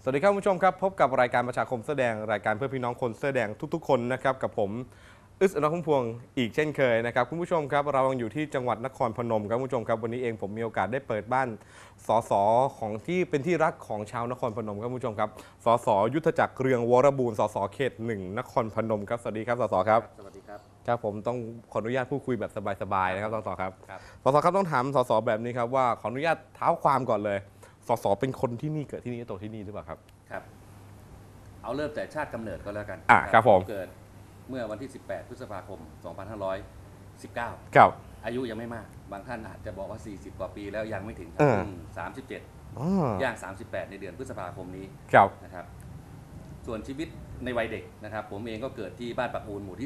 สวัสดีครับคุณผู้ชมครับพบกับรายการประชาคมเสื้อแดงรายการเพื่อพี่น้องคนเสื้อแดงทุกๆคนนะครับกับผมอึส อนุพุ่มพวงอีกเช่นเคยนะครับคุณผู้ชมครับเรายังอยู่ที่จังหวัดนครพนมครับคุณผู้ชมครับวันนี้เองผมมีโอกาสได้เปิดบ้านสสของที่เป็นที่รักของชาวนครพนมครับคุณผู้ชมครับสสยุทธจักรเรืองวรบูรณ์สสเขต1นครพนมครับสวัสดีครับสสครับสวัสดีครับครับผมต้องขออนุญาตพูดคุยแบบสบายๆนะครับสสครับครับสสครับต้องถามสสแบบนี้ครับว่าขออนุญาตเท้าความก่อนเลยสสเป็นคนที่นี่เกิดที่นี่โตที่นี่หรือเปล่าครับครับ เอาเริ่มแต่ชาติกำเนิดก็แล้วกันครับผมเกิดเมื่อวันที่ 18 พฤษภาคม 2519 ครับอายุยังไม่มาก บางท่านอาจจะบอกว่า 40 กว่าปีแล้วยังไม่ถึงครัเอบ อเพิ่ง37 ย่าง 38 ในเดือนพฤษภาคมนี้ครับนะครับ ส่วนชีวิตในวัยเด็กนะครับ ผมเองก็เกิดที่บ้านปากอูนหมู่ที่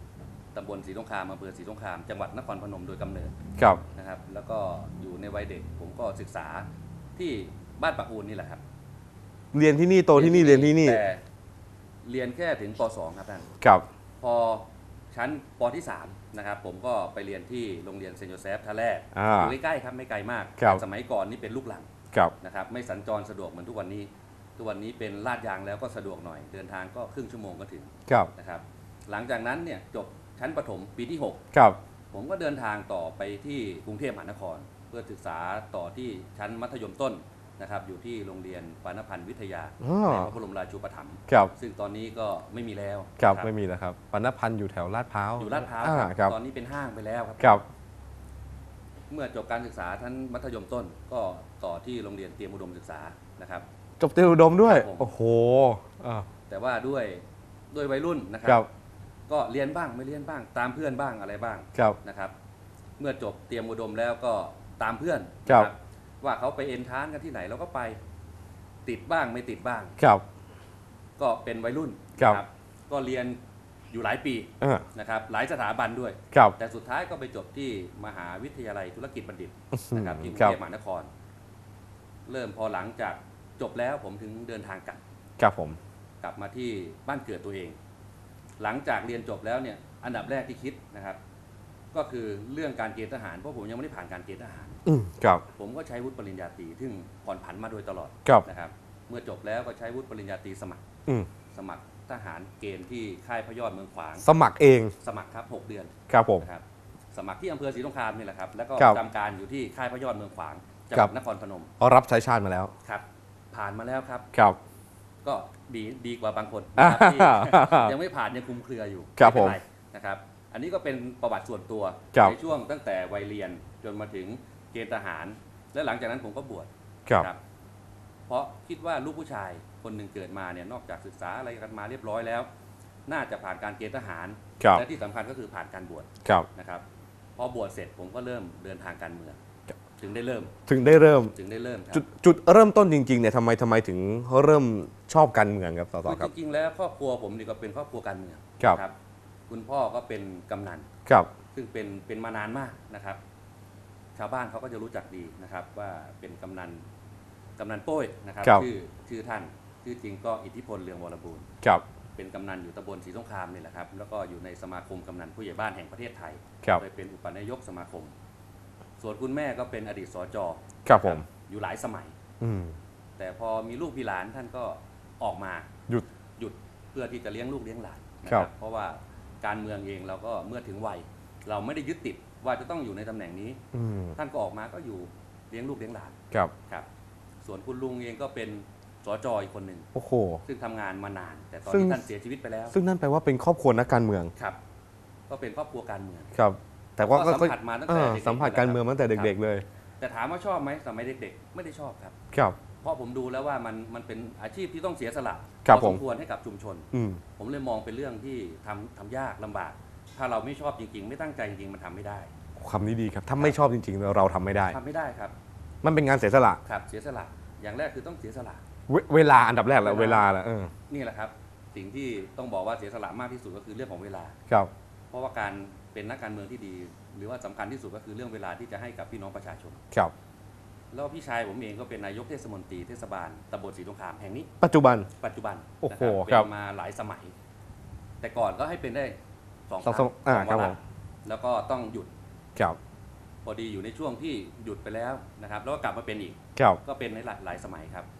4 ตำบลศรีสงครามอำเภอศรีสงคราม จังหวัดนครพนมโดยกำเนิดครับนะครับ แล้วก็อยู่ในวัยเด็ก ผมก็ศึกษาที่บ้านปากอูนนี่แหละครับเรียนที่นี่โตที่นี่เรียนที่นี่แต่เรียนแค่ถึงป .2 ครับท่านครับพอชั้นปที่ 3 นะครับ ผมก็ไปเรียนที่โรงเรียนเซนต์โยเซฟท่าแรกอ่าอยู่ใกล้ๆครับไม่ไกลมากครับสมัยก่อนนี่เป็นลูกหลังครับนะครับไม่สัญจรสะดวกเหมือนทุกวันนี้ ทุกวันนี้เป็นลาดยางแล้วก็สะดวกหน่อย เดินทางก็ครึ่งชั่วโมงก็ถึงครับนะครับ หลังจากนั้นเนี่ยจบชั้นประถมปีที่ครับ 6 ผมก็เดินทางต่อไปที่กรุงเทพมหานคร เพื่อศึกษาต่อที่ชั้นมัธยมต้นนะครับอยู่ที่โรงเรียนปานพันธ์วิทยาอ๋อในพระบรมราชูปถัมภ์ครับซึ่งตอนนี้ก็ไม่มีแล้วครับนะไม่มีแล้วครับปนพันธ์อยู่แถวลาดพร้าวอยู่ลาดพร้าวอ่าครับครับตอนนี้เป็นห้างไปแล้วครับครับเมื่อจบการศึกษาชั้นมัธยมต้นก็ต่อที่โรงเรียนเตรียมอุดมศึกษานะครับจบเตรียมอุดมด้วยครับผมโอ้โหอ่าแต่ว่าด้วยวัยรุ่นนะครัครับก็เรียนบ้างไม่เรียนบ้าง ตามเพื่อนบ้างอะไรบ้างครับนะครับ เมื่อจบเตรียมอุดมแล้วก็ตามเพื่อนครับนะว่าเขาไปเอ็นทรานซ์กันที่ไหนเราก็ไปติดบ้างไม่ติดบ้างครับก็เป็นวัยรุ่นครับนะก็เรียนอยู่หลายปีอ่านะครับหลายสถาบันด้วยครับแต่สุดท้ายก็ไปจบที่มหาวิทยาลัยธุรกิจบัณฑิตนะครับที่กรุครังบเทพมหานคร เริ่มพอหลังจากจบแล้วผมถึงเดินทางกลับครับผมกลับมาที่บ้านเกิดตัวเอง หลังจากเรียนจบแล้วเนี่ยอันดับแรกที่คิดนะครับ ก็คือเรื่องการเกณฑ์ทหารเพราะผมยังไม่ได้ผ่านการเกณฑ์ทหารครับผมก็ใช้วุฒิปริญญาตรีซึ่งผ่อนผันมาโดยตลอดครับนะครับ เมื่อจบแล้วก็ใช้วุฒิปริญญาตรีสมัครอืมสมัครทหารเกณฑ์ที่ค่ายพระยอดเมืองขวางสมัครเองสมัครครับ 6 เดือนครับผมนะครับสมัครที่อำเภอศรีสงครามนี่แหละครับ แล้วก็ครับทำการอยู่ที่ค่ายพระยอดเมืองขวางจังคหรัวับดนครพนมเขารับใช้ชาติมาแล้วครับ ผ่านมาแล้วครับครับก็ดีกว่าบางคนนะครับที่ ยังไม่ผ่านยังคลุมเครืออยู่ครับไเป็นผมไรนะครับ อันนี้ก็เป็นประวัติส่วนตัวครับในช่วงตั้งแต่วัยเรียนจนมาถึงเกณฑ์ทหาร และหลังจากนั้นผมก็บวชครับนะเพราะคิดว่าลูกผู้ชายคนหนึ่งเกิดมาเนี่ยนอกจากศึกษาอะไรกันมาเรียบร้อยแล้ว น่าจะผ่านการเกณฑ์ทหารครับและที่สำคัญก็คือผ่านการบวชครับนะครับพอบวชเสร็จผมก็เริ่มเดินทางการเมืองถึงได้เริ่มถึงได้เริ่มครับจุดเริ่มต้นจริงๆเนี่ยทำไมถึงเริ่มชอบการเมืองครับสสคือครับจริงๆแล้วครอบครัวผมนี่ก็เป็นครอบครัวการเมืองครับนะคุณพ่อก็เป็นกำนันครับซึ่งเป็นมานานมากนะครับ ชาวบ้านเขาก็จะรู้จักดีนะครับว่าเป็นกำนันโป้ยนะครับครับชื่อท่านชื่อจริงก็อิทธิพลเรืองวรบูรณ์ครับเป็นกำนันอยู่ตำบลศรีสงครามนี่แหละครับแล้วก็อยู่ในสมาคมกำนันผู้ใหญ่บ้านแห่งประเทศไทยครับเคยเป็นอุปนายกสมาคม ส่วนคุณแม่ก็เป็นอดีตสจครับผมอยู่หลายสมัยอืมแต่พอมีลูกมีหลานท่านก็ออกมาหยุดหยุดเพื่อที่จะเลี้ยงลูกเลี้ยงหลานนะคครัรับ บเพราะว่าการเมืองเองเราก็เมื่อถึงวัย เราไม่ได้ยึดติดว่าจะต้องอยู่ในตำแหน่งนี้อืมท่านก็ออกมาก็อยู่เลี้ยงลูกเลี้ยงหลานครับครับส่วนคุณลุงเองก็เป็นสจอีกคนหนึ่งโอ้โหซึ่งทำงานมานาน แต่ตอนซึ่งนี้ท่านเสียชีวิตไปแล้วซึ่งนั่นแปลว่าเป็นครอบครัวนักการเมืองครับ ก็เป็นครอบครัวการเมืองครับ แต่ว่าก็สัมผัสมาตั้งแต่เด็กๆสัมผัสการเมืองมาตั้งแต่เด็ก ๆ เลยแต่ถามว่าชอบไหมสมัยเด็กๆ ไม่ได้ชอบครับครับเพราะผมดูแล้วว่ามันเป็นอาชีพที่ต้องเสียสละครับพอผสมมควรให้กับชุมชนอืมผมเลยมองเป็นเรื่องที่ทำยากลำบาก ถ้าเราไม่ชอบจริงๆ ไม่ตั้งใจจริงๆ มันทำไม่ได้คำนี้ดีครับ ถ้าไม่ชอบจริงๆ เราทำไม่ได้ทำไม่ได้ครับมันเป็นงานเสียสละครับเสียสละอย่างแรกคือต้องเสียสละเวลาอันดับแรกแล้วเวลาแหละนี่แหละครับ สิ่งที่ต้องบอกว่าเสียสละมากที่สุดก็คือเรื่องของเวลาครับเพราะว่าการเป็นนักการเมืองที่ดี หรือว่าสำคัญที่สุดก็คือเรื่องเวลาที่จะให้กับพี่น้องประชาชนครับแล้วพี่ชายผมเองก็เป็นนายกเทศมนตรีเทศบาลตำบลศรีสงครามแห่งนี้ปัจจุบันปัจจุบันโอ้นะโหครับครับเป็นมาหลายสมัย แต่ก่อนก็ให้เป็นได้สองสองครั้งอ่าสองครับวาผระมแล้วก็ต้องหยุดครับพอดีอยู่ในช่วงที่หยุดไปแล้วนะครับ แล้วก็กลับมาเป็นอีกครับก็เป็นในหลายสมัยครับ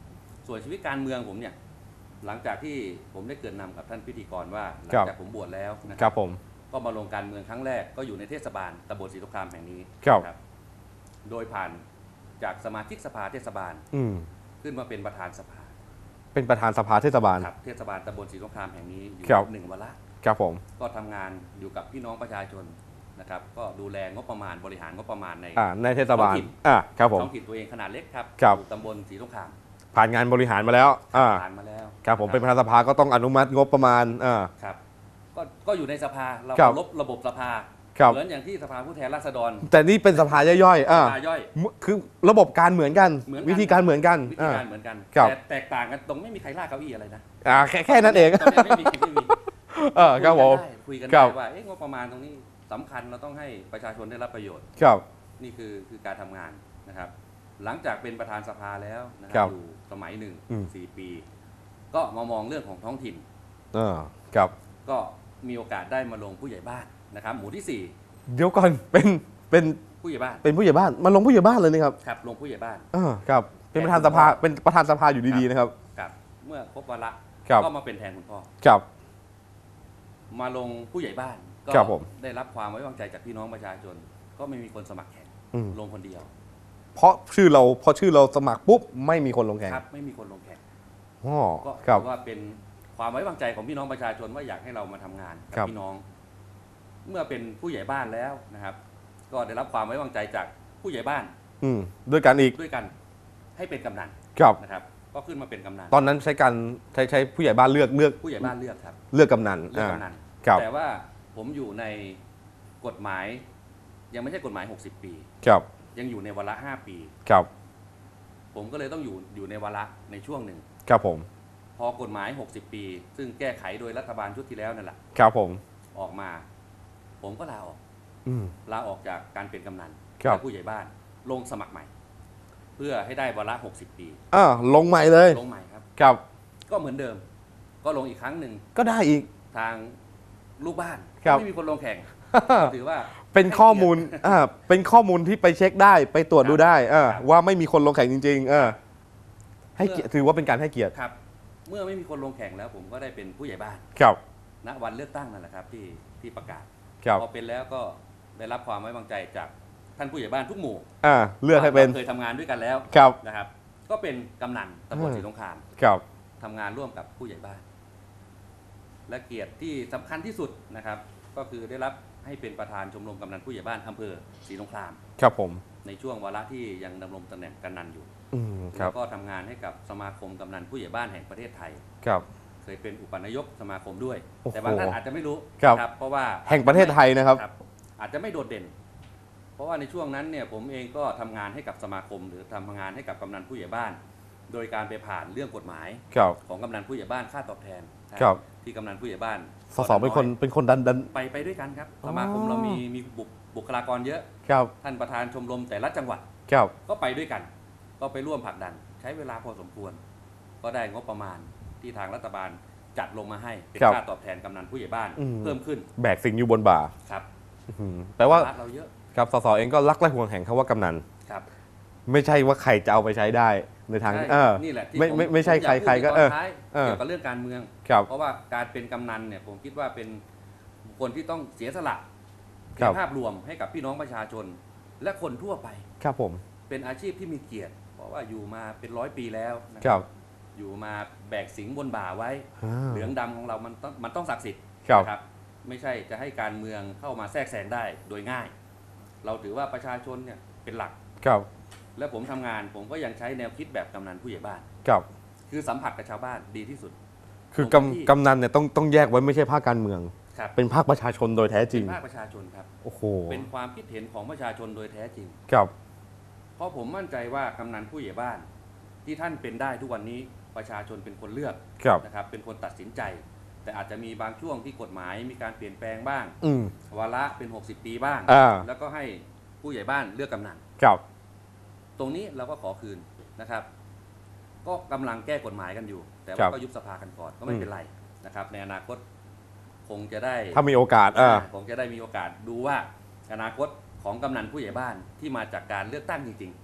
ส่วนชีวิตการเมืองผมเนี่ยหลังจากที่ผมได้เกริ่นนำกับท่านพิธีกรว่าหลังจากผมบวชแล้วนะคครัรับบ ผมก็มาลงการเมืองครั้งแรกก็อยู่ในเทศบาลตำบลศรีสงครามแห่งนี้ครับนะโดยผ่านจากสมาชิกสภาเทศบาลอืมขึ้นมาเป็นประธานสภาเป็นประธานสภาเทศบาลครับเทศบาลตำบลศรีสงครามแห่งนี้อยู่ครับ 1 วาระครับผมก็ทำงานอยู่กับพี่น้องประชาชนนะครับก็ดูแลงบประมาณบริหารงบประมาณในในเทศบาลท้องถิ่นครับผมท้องถิ่นตัวเองขนาดเล็กครับครับอยู่ตำบลศรีสงครามผ่านงานบริหารมาแล้วผ่านมาแล้วครับผมเป็นประธานสภาก็ต้องอนุมัติงบประมาณครับก็อยู่ในสภาเราครับเคารพระบบสภาครับเหมือนอย่างที่สภาผู้แทนราษฎรแต่นี่เป็นสภาย่อยๆสภาย่อยคือระบบการเหมือนกันเหมือนกันวิธีการเหมือนกันวิธีการเหมือนกันครับแต่แตกต่างกันตรงไม่มีใครลากเก้าอี้อะไรนะแค่นั้นเองตรงนี้ไม่มีครับผมคุยกันครัได้บว่าเอ๊ะงบประมาณตรงนี้สำคัญเราต้องให้ประชาชนได้รับประโยชน์ครับนี่คือการทำงานนะครับ หลังจากเป็นประธานสภาแล้วนะคครัรับบ อยู่สมัยหนึ่ง 4 ปี ก็มามองเรื่องของท้องถิ่นครับก็มีโอกาสได้มาลงผู้ใหญ่บ้านนะครับหมู่ที่เดี๋ยวก่อนเป็น 4 ผู้ใหญ่บ้านเป็นผู้ใหญ่บ้านมาลงผู้ใหญ่บ้านเลยนะครับครับลงผู้ใหญ่บ้านครับ เป็นประธานสภาเป็นประธานสภาอยู่ดีๆนะครับครับเมื่อครบวาระครับก็มาเป็นแทนคุณพ่อครับมาลงผู้ใหญ่บ้านก็ครับผมได้รับความไว้วางใจจากพี่น้องประชาชน ก็ไม่มีคนสมัครแข่งอืมลงคนเดียวเพราะชื่อเราสมัครปุ๊บไม่มีคนลงแข่งครับไม่มีคนลงแข่งอ๋อก็ครับถือว่าเป็นความไว้วางใจของพี่น้องประชาชนว่าอยากให้เรามาทำงานกับครับพี่น้อง เมื่อเป็นผู้ใหญ่บ้านแล้วนะครับ ก็ได้รับความไว้วางใจจากผู้ใหญ่บ้านด้วยกันอีกด้วยกันให้เป็นกำนันครับนะครับ ก็ขึ้นมาเป็นกำนันตอนนั้นใช้ผู้ใหญ่บ้านเลือกผู้ใหญ่บ้านเลือกครับกำนันเลือกกำนันครับแต่ว่าผมอยู่ในกฎหมาย ยังไม่ใช่กฎหมาย 60 ปีครับยังอยู่ในวาระ 5 ปีครับผมก็เลยต้องอยู่ในวาระในช่วงหนึ่งครับผมพอกฎหมาย 60 ปี ซึ่งแก้ไขโดยรัฐบาลชุดที่แล้วนั่นแหละครับผมออกมา ผมก็ลาออกอืมลาออกจากการเป็นกำนันครับและผู้ใหญ่บ้านลงสมัครใหม่ เพื่อให้ได้วาระ 60 ปีลงใหม่เลยลงใหม่ครับครับก็เหมือนเดิม ก็ลงอีกครั้งหนึ่งก็ได้อีกทางลูกบ้านครับไม่มีคนลงแข่งถือว่าเป็นข้อมูลเป็นข้อมูลที่ไปเช็คได้ไปตรวจดูได้ครับว่าไม่มีคนลงแข่งจริงๆให้เกียรติถือว่าเป็นการให้เกียรติครับ เมื่อไม่มีคนลงแข่งแล้ว ผมก็ได้เป็นผู้ใหญ่บ้านครับณวันเลือกตั้งนั่นแหละครับที่ประกาศครับพอเป็นแล้วก็ได้รับความไว้วางใจจากท่านผู้ใหญ่บ้านทุกหมู่เลือกให้เป็นราเคยทำงานด้วยกันแล้วครับนะครับ ก็เป็นกำนันตำบลศรีสงครามครับทำงานร่วมกับผู้ใหญ่บ้าน และเกียรติที่สำคัญที่สุดนะครับ ก็คือได้รับให้เป็นประธานชมรมกำนันผู้ใหญ่บ้านอำเภอศรีสงครามครับผมในช่วงวาระที่ยังดำรงตำแหน่งกำนันอยู่ครัแล้บวก็ทำงานให้กับสมาคมกำนันผู้ใหญ่บ้านแห่งประเทศไทยครับเคยเป็นอุปนายกสมาคมด้วยโอ้โหแต่บางท่านอาจจะไม่รู้ครับนะเพราะว่าแห่งประเทศไทยนะครับอาจจะไม่โดดเด่น เพราะว่าในช่วงนั้นเนี่ยผมเองก็ทำงานให้กับสมาคม หรือทำงานให้กับกำนันผู้ใหญ่บ้าน โดยการไปผ่านเรื่องกฎหมายครับของกำนันผู้ใหญ่บ้านค่าตอบแทนครับที่กำนันผู้ใหญ่บ้านสสเป็นคนดันไปด้วยกันครับอ๋อสมาคมเรามีบุคลากรเยอะครับท่านประธานชมรมแต่ละจังหวัดครับก็ไปด้วยกัน ก็ไปร่วมผลักดัน ใช้เวลาพอสมควร ก็ได้งบประมาณที่ทางรัฐบาลจัดลงมาให้เป็นค่าตอบแทนกำนันผู้ใหญ่บ้านเพิ่มขึ้นแบกสิ่งอยู่บนบ่าครับแปลว่าภระเราเยอะครับสสเองก็รักและห่วงแห่งคำว่ากำนันครับไม่ใช่ว่าใครจะเอาไปใช้ได้ในทางใช่เออนี่แหละที่ไม่ใช่ผมอยากใครๆก็พูดในตอนท้ายเออเกี่ยวกับเรื่องการเมืองครับเพราะว่าการเป็นกำนันเนี่ยผมคิดว่าเป็นบุคคลที่ต้องเสียสละครัในบภาพรวมให้กับพี่น้องประชาชน และคนทั่วไปครับผมเป็นอาชีพที่มีเกียรติ เพราะว่าอยู่มาเป็น100 ปีแล้วนะครับอยู่มาแบกสิงห์บนบ่าไว้อ่าเหลืองดำของเรามันต้องศักดิ์สิทธิ์ครับนะครับ ไม่ใช่จะให้การเมืองเข้ามาแทรกแซงได้โดยง่าย เราถือว่าประชาชนเนี่ยเป็นหลักครับและผมทำงานผมก็ยังใช้แนวคิดแบบกำนันผู้ใหญ่บ้านครับคือสัมผัสกับชาวบ้านดีที่สุดคือลงพื้นที่กำนันเนี่ยต้องแยกไว้ไม่ใช่ภาคการเมืองครับเป็นภาคประชาชนโดยแท้จริเป็งนภาคประชาชนครับโอ้โหเป็นความคิดเห็นของประชาชนโดยแท้จริงครับเพราะผมมั่นใจว่ากำนันผู้ใหญ่บ้าน ที่ท่านเป็นได้ทุกวันนี้ประชาชนเป็นคนเลือกครับนะครับเป็นคนตัดสินใจ แต่อาจจะมีบางช่วงที่กฎหมายมีการเปลี่ยนแปลงบ้างอืมวาระเป็น 60 ปีบ้างอ่าแล้วก็ให้ผู้ใหญ่บ้านเลือกกำนันครับตรงนี้เราก็ขอคืนนะครับ ก็กำลังแก้กฎหมายกันอยู่ แต่ครัว่าบก็ยุบสภากันก่อนก็ไม่เป็นไรนะครับ ในอนาคตคงจะได้ถ้ามีโอกาสคงจะได้มีโอกาสดูว่าอนาคตของกำนันผู้ใหญ่บ้านที่มาจากการเลือกตั้งจริงๆ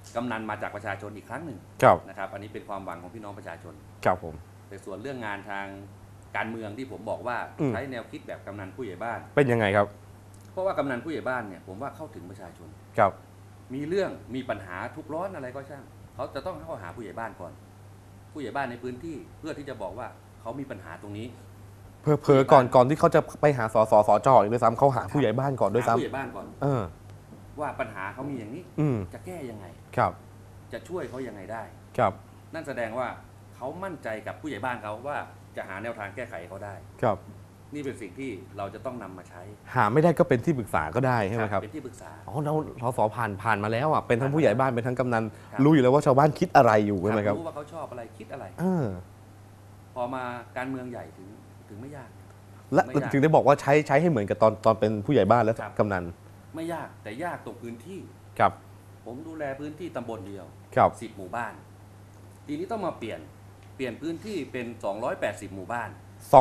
กำนันมาจากประชาชนอีกครั้งหนึ่งครับนะครับอันนี้เป็นความหวังของพี่น้องประชาชนครับผมแต่ส่วนเรื่องงานทางการเมืองที่ผมบอกว่าใช้แนวคิดแบบกำนันผู้ใหญ่บ้านเป็นยังไงครับเพราะว่ากำนันผู้ใหญ่บ้านเนี่ยผมว่าเข้าถึงประชาชนครับมีเรื่องมีปัญหาทุกข์ร้อนอะไรก็ช่างเขาจะต้องเข้าหาผู้ใหญ่บ้านก่อน ผู้ใหญ่บ้านในพื้นที่เพื่อที่จะบอกว่าเขามีปัญหาตรงนี้เพอก่อนที่เขาจะไปหาสสจอีกด้วยซ้ำเขาหาผู้ใหญ่บ้านก่อนด้วยหาผู้ใหซ้ำญ่บ้านก่อนเออว่าปัญหาเขามีอย่างนี้อืมจะแก้ยังไงครับจะช่วยเขายังไงได้ครับนั่นแสดงว่าเขามั่นใจกับผู้ใหญ่บ้านเขาว่าจะหาแนวทางแก้ไขเขาได้ครับนี่เป็นสิ่งที่เราจะต้องนำมาใช้หาไม่ได้ก็เป็นที่ปรึกษาก็ได้ใช่ไหมครับเป็นที่ปรึกษาอ๋อเราสผ่านมาแล้วอ่ะเป็นทั้งผู้ใหญ่บ้านเป็นทั้งกำนันครับรู้อยู่แล้วว่าชาวบ้านคิดอะไรอยู่ใช่ไหมครับรู้ว่าเขาชอบอะไรคิดอะไรเออพอมาการเมืองใหญ่ถึงไม่ยากและไม่ยากถึงได้บอกว่าใช้ให้เหมือนกับตอนเป็นผู้ใหญ่บ้านและครับกำนันไม่ยากแต่ยากตรงพื้นที่ครับผมดูแลพื้นที่ตำบลเดียวครับ 10 หมู่บ้าน ทีนี้ต้องมาเปลี่ยนพื้นที่เป็น 280 หมู่บ้าน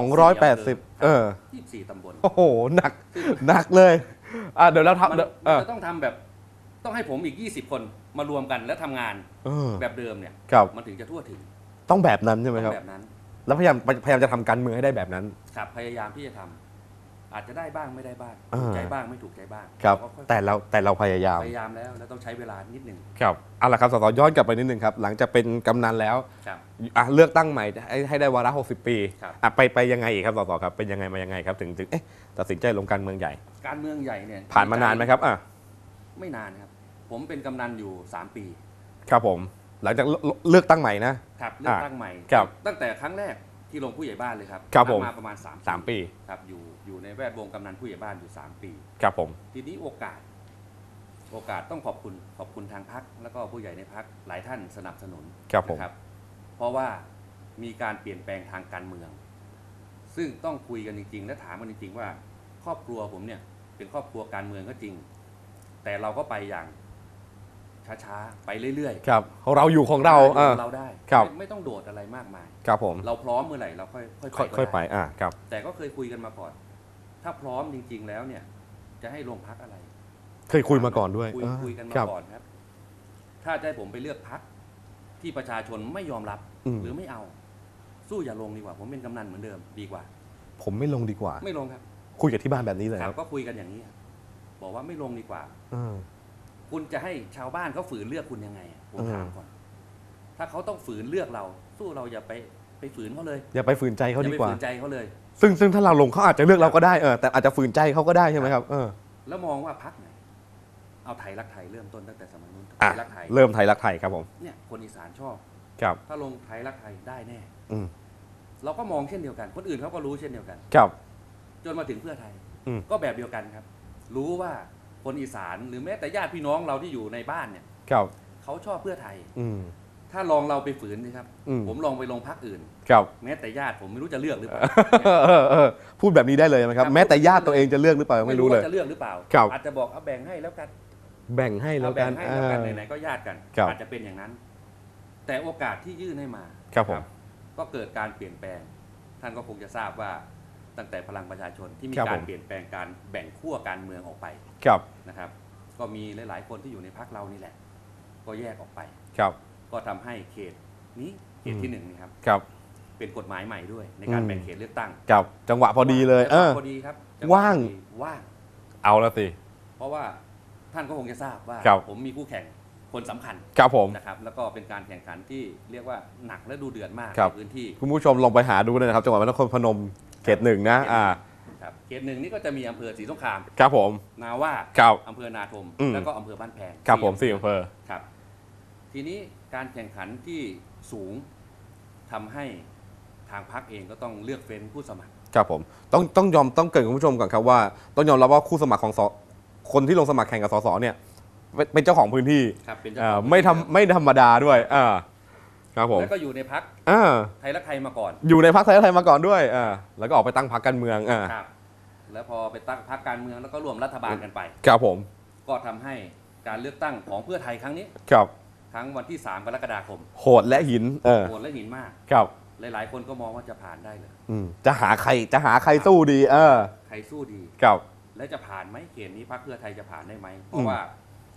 280 24 ตำบลโอ้โหหนักเลยเดี๋ยวเรามันทำเออจะต้องทำแบบต้องให้ผมอีก 20 คนมารวมกันและทำงานเออแบบเดิมเนี่ยครับมันถึงจะทั่วถึงต้องแบบนั้นใช่ไหมต้อครับงแบบนั้นแล้วพยายามจะทำการเมืองให้ได้แบบนั้นครับพยายามที่จะทำอาจจะได้บ้างไม่ได้บ้างอ่าถูกใจบ้างไม่ถูกใจบ้างครับก็ค่อยๆแต่เราพยายามพยายามแล้วต้องใช้เวลานิดหนึ่งครับเอาละครับสสย้อนกลับไปนิดนึงครับหลังจากเป็นกำนันแล้วครับเลือกตั้งใหม่ให้ได้วาระ60 ปีครับไปยังไงอีกครับสสครับเป็นยังไงมายังไงครับถึงตัดสินใจลงการเมืองใหญ่การเมืองใหญ่เนี่ยผ่านมานานไหมครับไม่นานครับ ผมเป็นกำนันอยู่ 3 ปีครับผมหลังจากเลือกตั้งใหม่นะครับเลือกตั้งใหม่ครับตั้งแต่ครั้งแรกที่ลงผู้ใหญ่บ้านเลยครับครับผมมาประมาณ3 3 ปีครับอยู่ในแวดวงกำนันผู้ใหญ่บ้านอยู่ 3 ปีครับผมทีนี้โอกาสต้องขอบคุณทางพักแล้วก็ผู้ใหญ่ในพักหลายท่านสนับสนุนครับผมนะเพราะว่ามีการเปลี่ยนแปลงทางการเมือง ซึ่งต้องคุยกันจริงๆ และถามกันจริงๆว่า ครอบครัวผมเนี่ยเป็นครอบครัวการเมืองก็จริง แต่เราก็ไปอย่างช้าๆไปเรื่อยๆครับเราอยู่ของเราเราได้ครับไม่ต้องโดดอะไรมากมายครับผมเราพร้อมเมื่อไหร่เราค่อยค่อยไปได้ครับแต่ก็เคยคุยกันมาก่อน ถ้าพร้อมจริง ๆ แล้วเนี่ย จะให้ลงพักอะไรเคยคุยมาก่อนด้วยคุยกันมาครับก่อนครับ ถ้าจะให้ผมไปเลือกพักที่ประชาชนไม่ยอมรับ หรือไม่เอา สู้อย่าลงดีกว่า ผมเป็นกำนันเหมือนเดิมดีกว่าผมไม่ลงดีกว่าไม่ลงครับคุยกับที่บ้านแบบนี้เลยคครัรับบ ก็คุยกันอย่างนี้ครับบอกว่าไม่ลงดีกว่าเออคุณจะให้ชาวบ้านเขาฝืนเลือกคุณยังไงผมถามก่อน ถ้าเขาต้องฝืนเลือกเรา สู้เราอย่าไปฝืนเขาเลยอย่าไปฝืนใจเขาอย่าดีไปกว่าฝืนใจเขาเลยซึ่งถ้าเราลงเขาอาจจะเลือกเราก็ได้แต่อาจจะฝืนใจเขาก็ได้ใช่ไหมครับแล้วมองว่าพักไหน เอาไทยรักไทยเริ่มต้นตั้งแต่สมัยนู้นไทอ่ะยรักไทยเริ่มไทยรักไทยครับผมเนี่ยคนอีสานชอบครับถ้าลงไทยรักไทยได้แน่อืมเราก็มองเช่นเดียวกัน คนอื่นเขาก็รู้เช่นเดียวกันครับจนมาถึงเพื่อไทยอืมก็แบบเดียวกันครับ รู้ว่าคนอีสานหรือแม้แต่ญาติพี่น้องเราที่อยู่ในบ้านเนี่ยครับเขาชอบเพื่อไทยอืมถ้าลองเราไปฝืนสิครับอืมผมลองไปลงพักอื่นครับแม้แต่ญาติผมไม่รู้จะเลือกหรือเปล่าพูดแบบนี้ได้เลยไหมครับครับแม้แต่ญาติตัวเองจะเลือกหรือเปล่าไม่รู้เลยว่าจะเลือกหรือเปล่าครับอาจจะบอกเอาแบ่งให้แล้วกันแบ่งให้แล้วเอากัแบ่นงให้แล้วกันไหนๆก็ญาติกันครับอาจจะเป็นอย่างนั้น แต่โอกาสที่ยื่นให้มาครับผมก็เกิดการเปลี่ยนแปลง ท่านก็คงจะทราบว่าตั้งแต่พลังประชาชนที่มีครับกาผรมเปลี่ยนแปลงการแบ่งขั้วการเมืองออกไปครับนะครับ ก็มีหลายๆคนที่อยู่ในพรรคเรานี่แหละ ก็แยกออกไปครับก็ทำให้เขตนี้เขตที่หนึ่งนี่ครับครับเป็นกฎหมายใหม่ด้วย ในการอืมแบ่งเขตเลือกตั้งครับจังหวะพอดีเลยจังหวะพอดีครับจังหะว่างพอดีว่างเอาละสิเพราะว่าท่านก็คงจะทราบว่าครับผมมีคู่แข่งคนสำคัญครับผมนะครับ แล้วก็เป็นการแข่งขันที่เรียกว่าหนักและดูเดือดมากครับในพื้นที่คุณผู้ชมลองไปหาดูเลยนะครับจังหวัดนครพนมเขตหนึ่งนะครับเขตหนึ่งนี่ก็จะมีอำเภอศรีสงครามครับผมนาว่าครับอำเภอนาทมอืมแล้วก็อำเภอบ้านแพงครับผม4 อำเภอครับ ทีนี้การแข่งขันที่สูงทำให้ทางพรรคเองก็ต้องเลือกเฟ้นผู้สมัครครับผมต้องเกริ่นคุณผู้ชมก่อนครับว่าต้องยอมรับว่าคู่สมัครของคนที่ลงสมัครแข่งกับสสเนี่ยเป็นเจ้าของพื้นที่ครับเป็นเจ้าของไม่ธรรมดาด้วยครับผมแล้วก็อยู่ในพรรคอ่าไทยรักไทยมาก่อนอยู่ในพรรคไทยรักไทยมาก่อนด้วยแล้วก็ออกไปตั้งพรรคการเมืองครับ แล้วพอไปตั้งพรรคการเมืองแล้วก็ร่วมรัฐบาลกันไปครับผมก็ทำให้การเลือกตั้งของเพื่อไทยครั้งนี้ครับครั้งวันที่ 3 กรกฎาคมโหดและหินโหดและหินมากครับหลายๆ คนก็มองว่าจะผ่านได้เลยจะหาใครสู้ดีใครสู้ดีครับและจะผ่านไหมเขตนี้พรรคเพื่อไทยจะผ่านได้ไหมเพราะว่า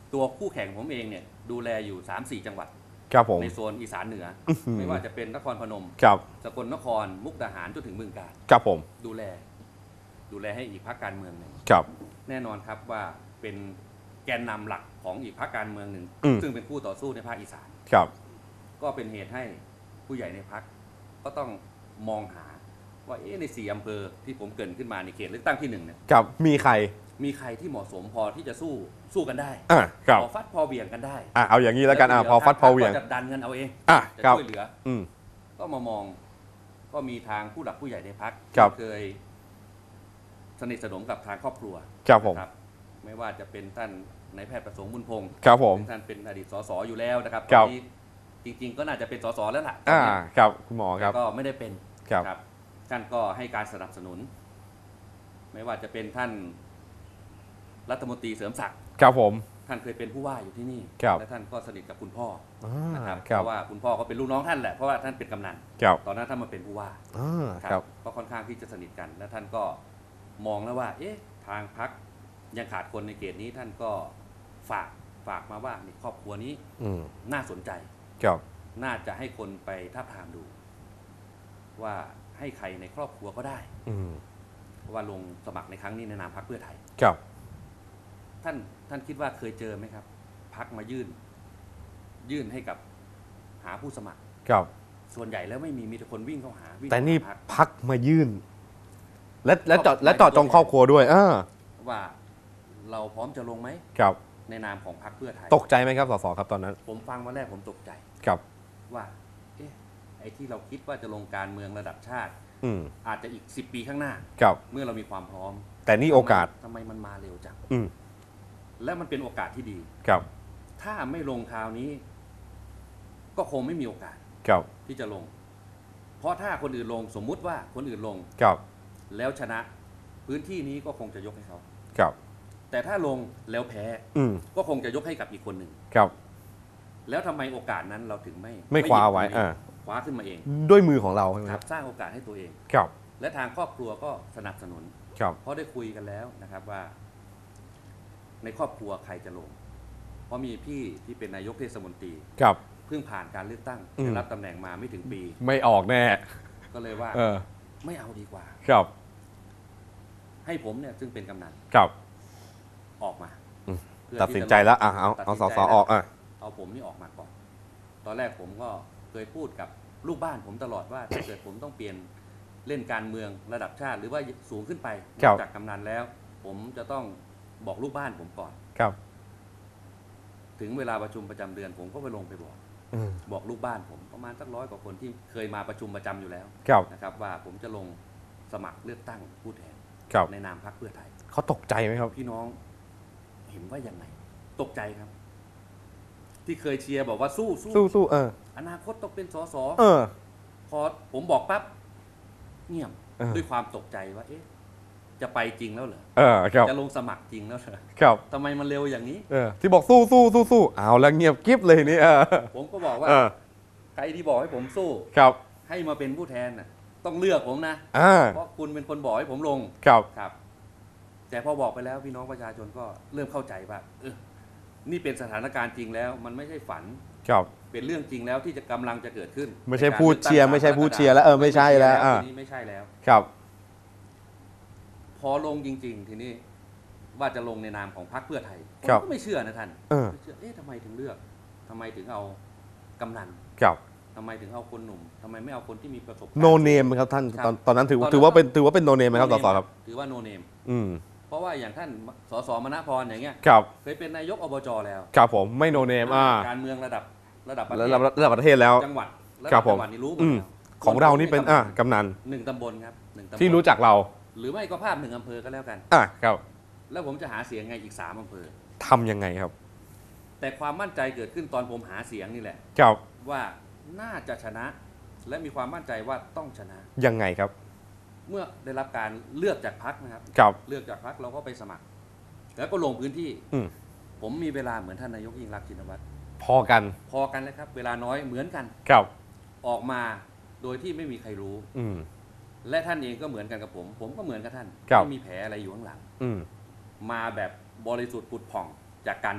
ตัวคู่แข่งผมเองเนี่ยดูแลอยู่ 3-4 จังหวัดครับผมในโซนอีสานเหนือหือไม่ว่าจะเป็นนครพนมครับสกลนครมุกดาหารจนถึงบึงกาฬครับผมดูแลให้อีกพรรคการเมืองหนึ่งครับแน่นอนครับว่าเป็นแกนนำหลักของอีกพรรคการเมืองหนึ่งอืมซึ่งเป็นคู่ต่อสู้ในภาคอีสานครับก็เป็นเหตุให้ผู้ใหญ่ในพรรคก็ต้องมองหาว่าใน4อำเภอที่ผมเกรินขึ้นมาในเขตเลือกตั้งที่1เนี่ยครับมีใครมีใครที่เหมาะสมพอที่จะสู้กันได้ครับพอฟัดพอเบี่ยงกันได้เอาอย่างนี้แล้วกันพอฟัดพอเหวี่ยงก็จะดันกันเอาเอง จะครับช่วยเหลืออืมก็มามองก็มีทางผู้หลักผู้ใหญ่ในพรรคครับที่เคยสนิทสนมกับทางครอบครัวครับผมนะไม่ว่าจะเป็นท่านนายแพทย์ประสงค์บุญพงศ์ครับผมท่านเป็นอดีตสสอยู่แล้วนะครับครับตอนนี้จริงๆก็น่าจะเป็นสสแล้วล่ะครับคุณหมอครับก็ไม่ได้เป็นครับท่านก็ให้การสนับสนุน ไม่ว่าจะเป็นท่านรัฐมนตรีเสริมศักดิ์ครับผมท่านเคยเป็นผู้ว่าอยู่ที่นี่ครับและท่านก็สนิทกับคุณพ่อ นะครับคเพรับราะว่าคุณพ่อก็เป็นลูกน้องท่านแหละเพราะว่าท่านเป็นกำนันครับตอนนั้นท่านมาเป็นผู้ว่าครับก็ค่อนข้างที่จะสนิทกัน และท่านก็มองแล้วว่า ทางพรรคยังขาดคนในเขตนี้ท่านก็ฝากมาว่านี่ครอบครัวนี้อืมน่าสนใจครับน่าจะให้คนไปท้าบทามดู ว่าให้ใครในครอบครัวก็ได้อืมว่าลงสมัครในครั้งนี้ในนามพรรคเพื่อไทยครับท่านคิดว่าเคยเจอไหมครับพรรคมายื่นให้กับหาผู้สมัครครับส่วนใหญ่แล้วไม่มีแต่คนวิ่งเข้าหาวิ่งแต่เข้านี่หาพรรคพักมายื่น และเจาะจงครอบครัวด้วยว่าเราพร้อมจะลงไหมครับในนามของพรรคเพื่อไทยตกใจไหมครับสสครับตอนนั้นผมฟังวันแรกผมตกใจครับว่า ไอ้ที่เราคิดว่าจะลงการเมืองระดับชาติอืมอาจจะอีก10 ปีข้างหน้าครับเมื่อเรามีความพร้อมแต่นี่โอกาสทำไมมันมาเร็วจังอืมและมันเป็นโอกาสที่ดีครับถ้าไม่ลงคราวนี้ ก็คงไม่มีโอกาสครับที่จะลง เพราะถ้าคนอื่นลงสมมุติว่าคนอื่นลงครับแล้วชนะพื้นที่นี้ก็คงจะยกให้เขาครับแต่ถ้าลงแล้วแพ้อืมก็คงจะยกให้กับอีกคนหนึ่งครับแล้วทำไมโอกาสนั้นเราถึงไม่ไม่คว้าไว้หยิบคว้าขึ้นมาเองด้วยมือของเราใช่ไหมคครัรับบ สร้างโอกาสให้ตัวเองครับและทางครอบครัวก็สนับสนุนครับเพราะได้คุยกันแล้วนะครับว่า ในครอบครัวใครจะลง เพราะมีพี่ที่เป็นนายกเทศมนตรีครับเพิ่งผ่านการเลือกตั้งอืมได้รับตำแหน่งมาไม่ถึงปีไม่ออกแน่ก็เลยว่า ไม่เอาดีกว่าครับให้ผมเนี่ยซึ่งเป็นกำนันครับออกมาอืมเพื่อตัดที่สินจะใจแล้วตัเอาดสสินสใจออกเอาผมนี่ออกมาก่อน ตอนแรกผมก็เคยพูดกับลูกบ้านผมตลอดว่า ถ้าเกิดผมต้องเปลี่ยนเล่นการเมืองระดับชาติ หรือว่าสูงขึ้นไปครับจากกำนันแล้ว ผมจะต้องบอกลูกบ้านผมก่อนครับถึงเวลาประชุมประจำเดือน ผมก็ไปลงไปบอกอืมบอกลูกบ้านผมประมาณสัก100 กว่าคนที่เคยมาประชุมประจำอยู่แล้วครับนะครับ ว่าผมจะลงสมัครเลือกตั้งผู้แทนครับในนามพรรคเพื่อไทยเขาตกใจไหมครับพี่น้องเห็นว่ายังไง ตกใจครับ ที่เคยเชียร์บอกว่าสู้สู้สู้อนาคตต้องเป็นสสเออพอผมบอกปั๊บเงียบเออด้วยความตกใจว่า จะไปจริงแล้วเหรอครับจะลงสมัครจริงแล้วเหรอครับทำไมมันเร็วอย่างนี้ที่บอกสู้เอาแล้วเงียบกิ๊บเลยนี่ผมก็บอกว่า ใครที่บอกให้ผมสู้ครับให้มาเป็นผู้แทนน่ะ ต้องเลือกผมนะ เพราะคุณเป็นคนบอกให้ผมลงครับครับ แต่พอบอกไปแล้วพี่น้องประชาชนก็เริ่มเข้าใจว่านี่เป็นสถานการณ์จริงแล้ว มันไม่ใช่ฝันครับเป็นเรื่องจริงแล้วที่จะกำลังจะเกิดขึ้นไม่ใช่พูดเชียร์ไม่ใช่พูดเชียร์แล้วไม่ใช่แล้วทีนี้ไม่ใช่แล้วครับพอลงจริง ๆ ทีนี้ว่าจะลงในนามของพรรคเพื่อไทยผมครับก็ไม่เชื่อนะท่านเออไม่เชื่อทำไมถึงเลือกทำไมถึงเอากำนันครับทำไมถึงเอาคนหนุ่มทำไมไม่เอาคนที่มีประสบการณ์โนเนมครับท่านครับตอนนั้นถือตอนนั้นถือว่าเป็นโนเนมไหมครับสสครับถือว่าโนเนมอืมเพราะว่าอย่างท่านสสมณพรอย่างเงี้ยครับเคยเป็นนายกอบจแล้วครับผมไม่โนเนมการเมืองระดับประเทระศดับประเทศแล้วจังหวัดระครัดับบ ผมจังหวัดนี่รู้หมดอืมแล้วของเรานี่เป็นกำนันหนึ่งตำบลครับหนึ่งตำบลที่รู้จักเราหรือไม่ก็ภาพหนึ่งอำเภอก็แล้วกันครับแล้วผมจะหาเสียงไงอีก3อำเภอทำยังไงครับแต่ความมั่นใจเกิดขึ้นตอนผมหาเสียงนี่แหละครับว่าน่าจะชนะ และมีความมั่นใจว่าต้องชนะยังไงครับเมื่อได้รับการเลือกจากพรรคนะครับครับเลือกจากพรรคเราก็ไปสมัคร แล้วก็ลงพื้นที่อืมผมมีเวลาเหมือนท่านนายกยิ่งรักษณ์ชินวัตรพอกันพอกันเลยครับ เวลาน้อยเหมือนกันครับออกมาโดยที่ไม่มีใครรู้อืมและท่านเองก็เหมือนกันกับผม ผมก็เหมือนกับท่านครับไม่มีแผลอะไรอยู่ข้างหลังอืมมาแบบบริสุทธิ์ผุดผ่องจากการเมือง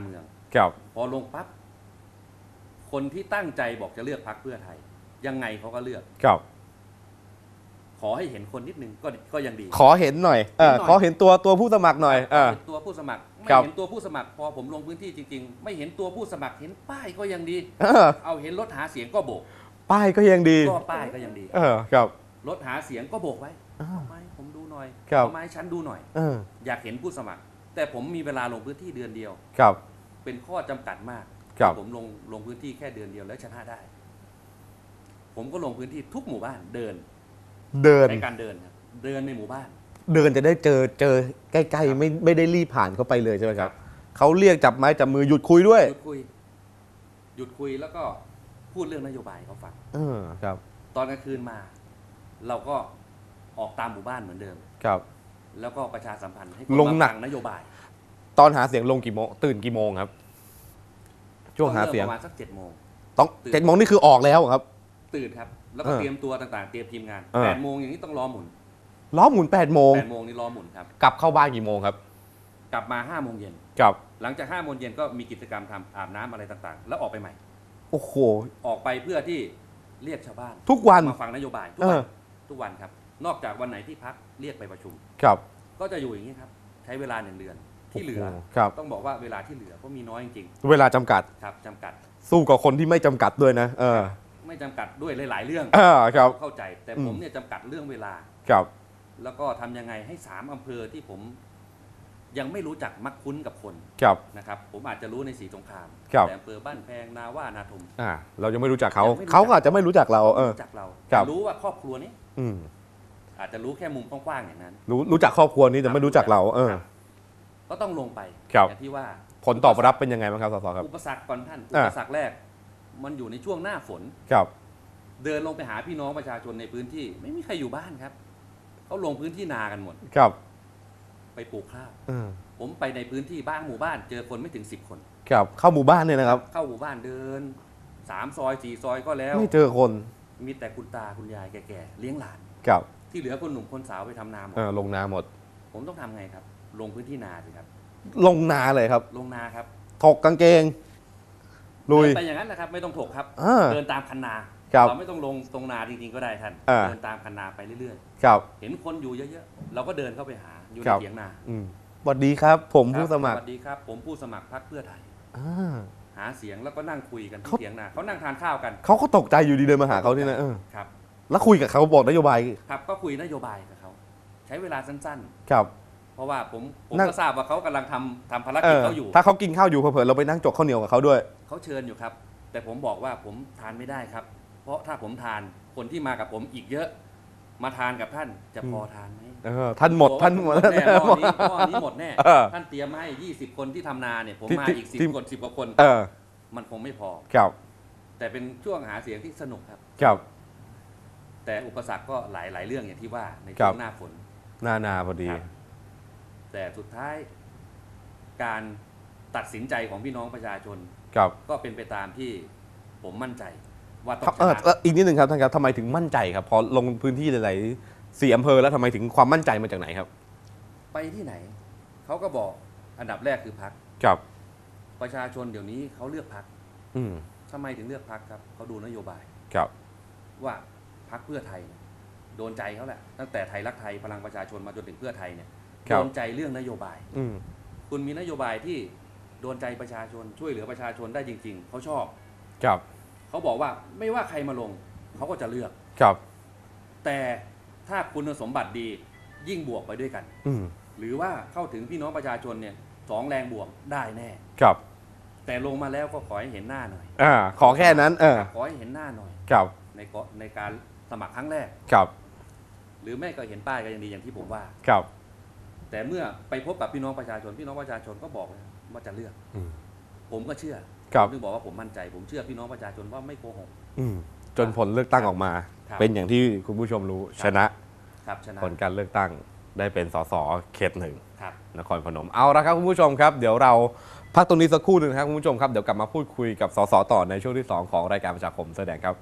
ครับพอลงปั๊บคนที่ตั้งใจบอกจะเลือกพรรคเพื่อไทย ยังไงเขาก็เลือกครับขอให้เห็นคนนิดนึงก็ยังดีขอเห็นหน่อยเห็นหน่อยขอเห็นตัวผู้สมัครหน่อยเห็นตัวผู้สมัครไม่ครับเห็นตัวผู้สมัครพอผมลงพื้นที่จริงๆ ไม่เห็นตัวผู้สมัครเห็นป้ายก็ยังดี เอาเห็นรถหาเสียงก็โบกป้ายก็ยังดีก็ป้ายก็ยังดีครับรถหาเสียงก็โบกไว้อ้าวเอาไม้ผมดูหน่อยครับเอาไม้ฉันดูหน่อย อยากเห็นผู้สมัคร แต่ผมมีเวลาลงพื้นที่เดือนเดียวครับเป็นข้อจำกัดมากครับผมลงพื้นที่แค่เดือนเดียวแล้วชนะได้ ผมก็ลงพื้นที่ทุกหมู่บ้านเดินเดินในการเดินครับเดินในหมู่บ้านเดินจะได้เจอใกล้ๆไม่ได้รีบผ่านเข้าไปเลยใช่ไหมครับเขาเรียกจับไม้จับมือหยุดคุยด้วยหยุดคุยแล้วก็พูดเรื่องนโยบายเขาฟังครับตอนกลางคืนมา เราก็ออกตามหมู่บ้านเหมือนเดิมครับแล้วก็ประชาสัมพันธ์ให้คนลงหนัมาก ฟังนโยบายตอนหาเสียงลงกี่โมงตื่นกี่โมงครับ ช่วงหาเสียงประมาณสัก7 โมงต้องตื่น 7 โมงนี่คือออกแล้วครับตื่นครับ แล้วก็เออเตรียมตัวต่างๆ เตรียมทีมงานเออ 8 โมงอย่างนี้ต้องรอหมุนล้อหมุน8 โมง 8 โมงนี่รอหมุนครับกลับเข้าบ้านกี่โมงครับกลับมา5 โมงเย็นครับหลังจาก5 โมงเย็นก็มีกิจกรรมทำอาบน้ำอะไรต่างๆ แล้วออกไปใหม่โอ้โหออกไปเพื่อที่เรียกชาวบ้านทุกวันมาฟังนโยบายทุกเอวัอนทุกวันครับ นอกจากวันไหนที่พักเรียกไปประชุมครับก็จะอยู่อย่างนี้ครับ ใช้เวลา1 เดือนที่เหลือโอ้โหครับต้องบอกว่าเวลาที่เหลือก็มีน้อยจริงเวลาจำกัดๆครับจำกัดสู้กับคนที่ไม่จำกัดด้วยนะไม่จำกัดด้วยหลายๆเรื่องครับเข้าใจ แต่ผมเนี่ยจำกัดเรื่องเวลาครับแล้วก็ทำยังไงให้3 อำเภอที่ผมยังไม่รู้จักมักคุ้นกับคนครับนะครับผมอาจจะรู้ในศรีสงครามครับแต่อำเภอบ้านแพงนาว่านาทมเรายังไม่รู้จักเขายังไม่รู้จักเขาก็อาจจะไม่รู้จักเรารู้จักเราครับรู้ว่าครอบครัวนี้อืมอาจจะรู้แค่มุมกว้างๆอย่างนั้นรู้จักครอบครัวนี้แต่ไม่รู้จักเราครับก็ต้องลงไปครับอย่างที่ว่าผลตอบรับเป็นยังไงบ้างครับสสครับอุปสรรคก่อนท่านอ่าอุปสรรคแรก มันอยู่ในช่วงหน้าฝนครับเดินลงไปหาพี่น้องประชาชนในพื้นที่ ไม่มีใครอยู่บ้านครับเขาลงพื้นที่นากันหมดครับไปปลูกข้าวอืมผมไปในพื้นที่บ้างหมู่บ้าน เจอคนไม่ถึง10 คนครับเข้าหมู่บ้านเนี่ยนะครับเข้าหมู่บ้านเดิน3 ซอย 4 ซอยก็แล้วไม่เจอคนมีแต่คุณตาคุณยายแก่ๆเลี้ยงหลานครับที่เหลือคนหนุ่มคนสาวไปทำนาหมดลงนาหมดผมต้องทำไงครับ ลงพื้นที่นาสิครับลงนาเลยครับลงนาครับถกกางเกง ลุยไปอย่างนั้นนะครับไม่ต้องถกครับ เดินตามคันนาครับเราไม่ต้องลงตรงนาจริงๆก็ได้ท่านอ่าเดินตามคันนาไปเรื่อยครับๆ เห็นคนอยู่เยอะๆ เราก็เดินเข้าไปหาอยู่ในครับเถียงนาสวัสดีครับ ผมผู้สมัครสวัสดีครับ ผมผู้สมัครพรรคเพื่อไทยอ่าหาเสียงแล้วก็นั่งคุยกันที่เขาเถียงนาเขานั่งทานข้าวกันเขาก็ตกใจอยู่ดีเดินมาหาเขาที่นะครับแล้วคุยกับเขาบอกนโยบายครับก็คุยนโยบายกับเขาใช้เวลาสั้นครับๆ เพราะว่าผมนั่งก็ทราบว่าเขากำลังทำภารกิจเขาอยู่ถ้าเขากินข้าวอยู่เผลอๆเราไปนั่งจกข้าวเหนียวกับเขาด้วยเขาเชิญอยู่ครับ แต่ผมบอกว่าผมทานไม่ได้ครับ เพราะถ้าผมทานคนที่มากับผมอีกเยอะ มาทานกับท่านจะพอทานไหมท่านหมดท่านหมดแน่หม้อนี้หมดแน่เออท่านเตรียมมาให้20 คนที่ทำนาเนี่ยผมที่มาที่อีกที่ 10 คน10 กว่าคน มันคงไม่พอครับแต่เป็นช่วงหาเสียงที่สนุกครับครับแต่อุปสรรคก็หลายเรื่องอย่างที่ว่าในครัช่บวงหน้าฝนนาพอดีครับ แต่สุดท้ายการตัดสินใจของพี่น้องประชาชนครับก็เป็นไปตามที่ผมมั่นใจว่าต้องชเออนะอีกนิดนึงครับท่านครับทำไมถึงมั่นใจครับ พอลงพื้นที่หลายๆ4 อำเภอแล้วทำไมถึงความมั่นใจมาจากไหนครับไปที่ไหน เขาก็บอกอันดับแรกคือพักครับประชาชนเดี๋ยวนี้เขาเลือกพักอืมทำไมถึงเลือกพักครับเขาดูนโยบายครับว่าพักเพื่อไทยเนี่ยโดนใจเขาแหละตั้งแต่ไทยรักไทยพลังประชาชนมาจนถึงเพื่อไทยเนี่ยครัโดบนใจเรื่องนโยบายอืมคุณมีนโยบายที่โดนใจประชาชนช่วยเหลือประชาชนได้จริง ๆเขาชอบครับเขาบอกว่าไม่ว่าใครมาลงเขาก็จะเลือกครับแต่ถ้าคุณสมบัติดียิ่งบวกไปด้วยกันอืมหรือว่าเข้าถึงพี่น้องประชาชนเนี่ย2 แรงบวกได้แน่ครับแต่ลงมาแล้วก็ขอให้เห็นหน้าหน่อยขอแค่นั้นขอให้เห็นหน้าหน่อยครับในการสมัครครั้งแรกครับหรือไม่ก็เห็นป้ายก็ยังดีอย่างที่ผมว่าครับแต่เมื่อไปพบกับพี่น้องประชาชนพี่น้องประชาชนก็บอกว่าจะเลือกอืมผมก็เชื่อครับผมถึงบอกว่าผมมั่นใจ ผมเชื่อพี่น้องประชาชนว่าไม่โกหกจนผลเลือกตั้งออกมาครับเป็นอย่างที่คุณผู้ชมรู้ครับชนะครับชนะผลการเลือกตั้งได้เป็นสสเขต 1 ครับนครพนมเอาละครับคุณผู้ชมครับ เดี๋ยวเราพักตรงนี้สักครู่หนึ่งนะครับคุณผู้ชมครับเดี๋ยวกลับมาพูดคุยกับสสต่อในช่วงที่ 2 ของรายการประชาคมแสดงครับ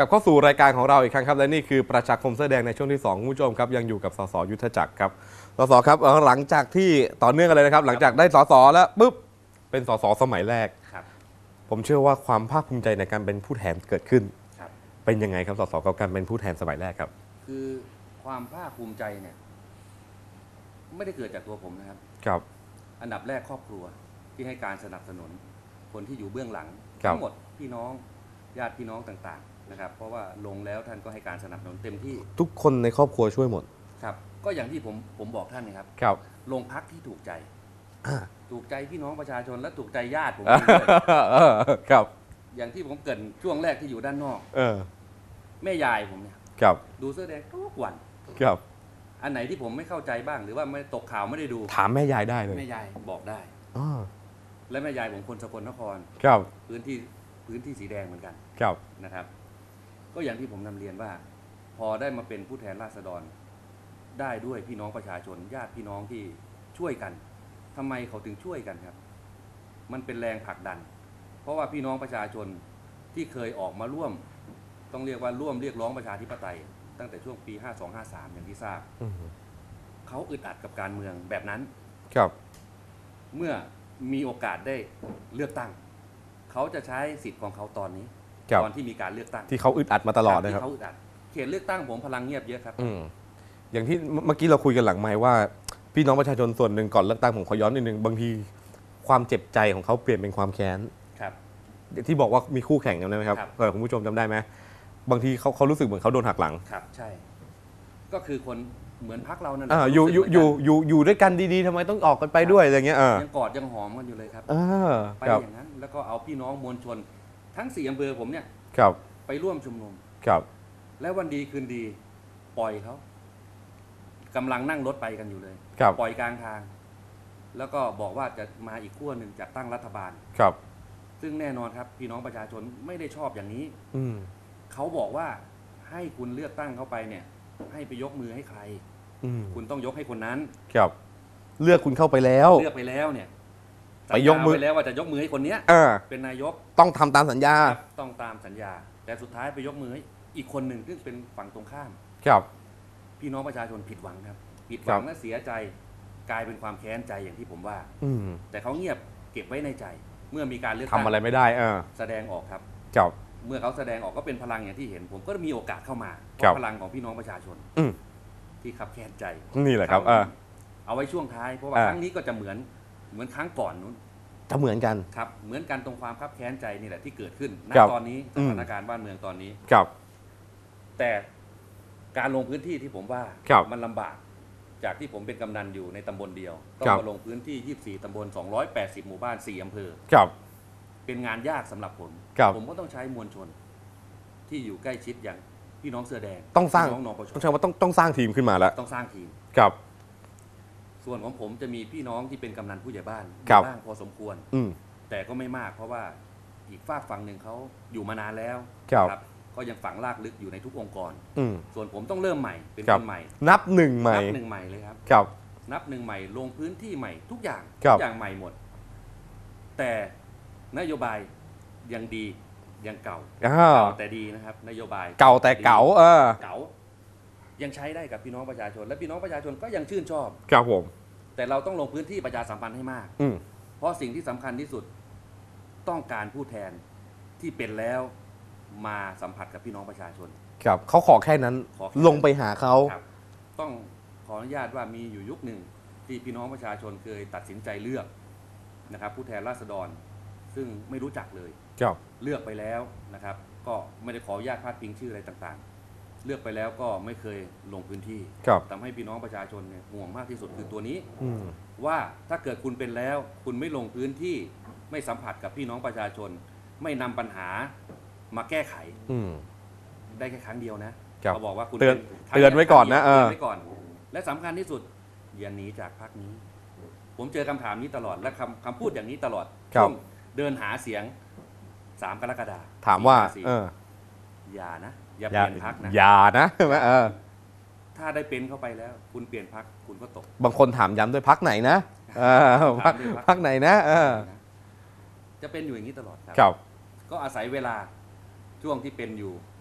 กลับเข้าสู่รายการของเราอีกครั้งครับและนี่คือประชาคมเสื้อแดงในช่วงที่2คุณผู้ชมครับยังอยู่กับสสยุทธจักรครับสสครับหลังจากที่ต่อเนื่องกันเลยนะครับหลังจากได้สสแล้วปุ๊บเป็นสสสมัยแรกครับผมเชื่อว่าความภาคภูมิใจในการเป็นผู้แทนเกิดขึ้นครับเป็นยังไงครับสสกับการเป็นผู้แทนสมัยแรกครับคือความภาคภูมิใจเนี่ยไม่ได้เกิดจากตัวผมนะครับครับอันดับแรกครอบครัวที่ให้การสนับสนุนคนที่อยู่เบื้องหลังครับทั้งหมดพี่น้องญาติพี่น้องต่างๆนะครับ เพราะว่าลงแล้วท่านก็ให้การสนับสนุนเต็มที่ทุกคนในครอบครัวช่วยหมดครับ ก็อย่างที่ผมบอกท่านนะครับครับลงพักที่ถูกใจอ่าถูกใจพี่น้องประชาชนและถูกใจญาติผมครับอย่างที่ผมเกรินช่วงแรกที่อยู่ด้านนอกเออแม่ยายผมเนี่ยครับดูเสื้อแดงทุกวันครับอันไหนที่ผมไม่เข้าใจบ้าง หรือว่าไม่ตกข่าวไม่ได้ดูถามแม่ยายได้เลยแม่ยายบอกได้อ๋อและแม่ยายผมคนสกลนครครับพื้นที่สีแดงเหมือนกันครับนะครับ ก็อย่างที่ผมนำเรียนว่า พอได้มาเป็นผู้แทนราษฎร ได้ด้วยพี่น้องประชาชน ญาติพี่น้องที่ช่วยกันทำไมเขาถึงช่วยกันครับ มันเป็นแรงผลักดัน เพราะว่าพี่น้องประชาชนที่เคยออกมาร่วม ต้องเรียกว่าร่วมเรียกร้องประชาธิปไตย ตั้งแต่ช่วงปี 52-53 อย่างที่ทราบอืมเขาอึดอัดกับการเมืองแบบนั้นครับเมื่อมีโอกาสได้เลือกตั้ง เขาจะใช้สิทธิ์ของเขาตอนนี้ครับตอนที่มีการเลือกตั้งที่เขาอึดอัดมาตลอดนะครับที่เขาอึดอัดเขตเลือกตั้งผมพลังเงียบเยอะครับอืมอย่างที่เมื่อกี้เราคุยกันหลังไมค์ว่า พี่น้องประชาชนส่วนหนึ่งก่อนเลือกตั้งผมขอย้อนนิดนึงบางทีความเจ็บใจของเขาเปลี่ยนเป็นความแค้นครับที่บอกว่ามีคู่แข่งจำได้ไหมครับครับคุณผู้ชมจำได้ไหมบางทีเขารู้สึกเหมือนเขาโดนหักหลังครับใช่ ก็คือคนเหมือนพักเรานั่นแหละอยู่รู้สึกเหมืนกันอยู่ด้วยกันดีๆทำไมต้องออกกันไปด้วยอะไรเงี้ยยังกอดยังหอมกันอยู่เลยครับ ไปครับอย่างนั้นแล้วก็เอาพี่น้องมวลชน ทั้ง4อำเภอผมเนี่ยครับไปร่วมชุมนุมครับแล้ววันดีคืนดี ปล่อยเขากำลังนั่งรถไปกันอยู่เลยครับปล่อยกลางทาง แล้วก็บอกว่าจะมาอีกขั้วหนึ่งจัดตั้งรัฐบาลครับซึ่งแน่นอนครับพี่น้องประชาชนไม่ได้ชอบอย่างนี้อืมเขาบอกว่าให้คุณเลือกตั้งเข้าไปเนี่ย ให้ไปยกมือให้ใครอืมคุณต้องยกให้คนนั้นครับเลือกคุณเข้าไปแล้วเลือกไปแล้วเนี่ยไปยกมือสัญญาไปแล้วว่าจะยกมือให้คนเนี้ยอ่าเป็นนายกต้องทำตามสัญญาต้องตามสัญญา แต่สุดท้ายไปยกมือให้อีกคนหนึ่งซึ่งเป็นฝั่งตรงข้ามครับพี่น้องประชาชนผิดหวังครับ ผิดหครัวับงและเสียใจกลายเป็นความแค้นใจอย่างที่ผมว่าอืมแต่เขาเงียบเก็บไว้ในใจ เมื่อมีการเลือกทำตั้งอะไรไม่ได้แสดงออกครับครับเมื่อเขาแสดงออกก็เป็นพลังอย่างที่เห็น ผมก็มีโอกาสเข้ามาเพครับราะพลังของพี่น้องประชาชนอืมที่ขับแค้นใจนี่แหละครับเอาไว้ช่วงท้ายเพราะว่าอ่าครั้งนี้ก็จะเหมือนครั้งก่อนนู้นจะเหมือนกันครับเหมือนกันตรงความขับแค้นใจนี่แหละที่เกิดขึ้นณครับตอนนี้อืสมถานการณ์บ้านเมืองตอนนี้ครับแต่การลงพื้นที่ที่ผมว่าครับมันลำบากจากที่ผมเป็นกำนันอยู่ในตำบลเดียวต้องครับมาลงพื้นที่ 24 ตำบล 280 หมู่บ้าน 4 อำเภอครับเป็นงานยากสำหรับผมครับผมก็ต้องใช้มวลชน ที่อยู่ใกล้ชิดอย่างพี่น้องเสื้อแดงต้องสร้างพี่น้องนปชต้องใช้ว่าต้องสร้างทีมขึ้นมาแล้วต้องสร้างทีมครับส่วนของผมจะมีพี่น้องที่เป็นกำนันผู้ใหญ่บ้านครับบ้างพอสมควรอืมแต่ก็ไม่มากเพราะว่าอีกฝากฝั่งหนึ่งเขาอยู่มานานแล้วครับนะก็ยังฝังรากลึกอยู่ในทุกองค์กรอืมส่วนผมต้องเริ่มใหม่เป็นครัคบนใหม่นับหนึ่งใหม่นับหนึ่งใหม่เลยครับครับนับหนึ่งใหม่ลงพื้นที่ใหม่ทุกอย่างครัทุบกอย่างใหม่หมด แต่นโยบายยังดียังเก่าอ่าเก่าแต่ดีนะครับ นโยบายเก่าแต่เก๋าเก่ายังใช้ได้กับพี่น้องประชาชน และพี่น้องประชาชนก็ยังชื่นชอบครับผมแต่เราต้องลงพื้นที่ประชาสัมพันธ์ให้มากอืมเพราะสิ่งที่สำคัญที่สุดต้องการผู้แทนที่เป็นแล้วมาสัมผัสกับพี่น้องประชาชนครับเขาขอแค่นั้นขอแค่นั้นลงไปหาเขาครับต้องขออนุญาตว่ามีอยู่ยุคหนึ่งที่พี่น้องประชาชนเคยตัดสินใจเลือกนะครับ ผู้แทนราษฎร ซึ่งไม่รู้จักเลยครับเลือกไปแล้วนะครับ ก็ไม่ได้ขออนุญาตพาดพิงชื่ออะไรต่างๆ เลือกไปแล้วก็ไม่เคยลงพื้นที่ครับทำให้พี่น้องประชาชนเนี่ยห่วงมากที่สุดคือตัวนี้อืมว่าถ้าเกิดคุณเป็นแล้วคุณไม่ลงพื้นที่ไม่สัมผัสกับพี่น้องประชาชน ไม่นำปัญหามาแก้ไขอืมได้แค่ครั้งเดียวนะครับ เขาบอกว่าคุณเตือนป็เตือนไว้ก่อนนะเตือนไว้ก่อน และสำคัญที่สุดอย่าหนีจากพรรคนี้ ผมเจอคำถามนี้ตลอดและคำพูดอย่างนี้ตลอดครับช่วงเดินหาเสียง 3 กรกฎาคมถามว่า 4 อย่านะ อย่าอเปย่าลี่ยนพรรคนะอย่านะใช่ไหมถ้าได้เป็นเข้าไปแล้ว คุณเปลี่ยนพรรคคุณก็ตกบางคนถามย้ำด้วยพักไหนนะพักถามด้วยพรรคพักไหนนะจะเป็นอยู่อย่างนี้ตลอดครับก็อาศัยเวลาช่วงที่เป็นอยู่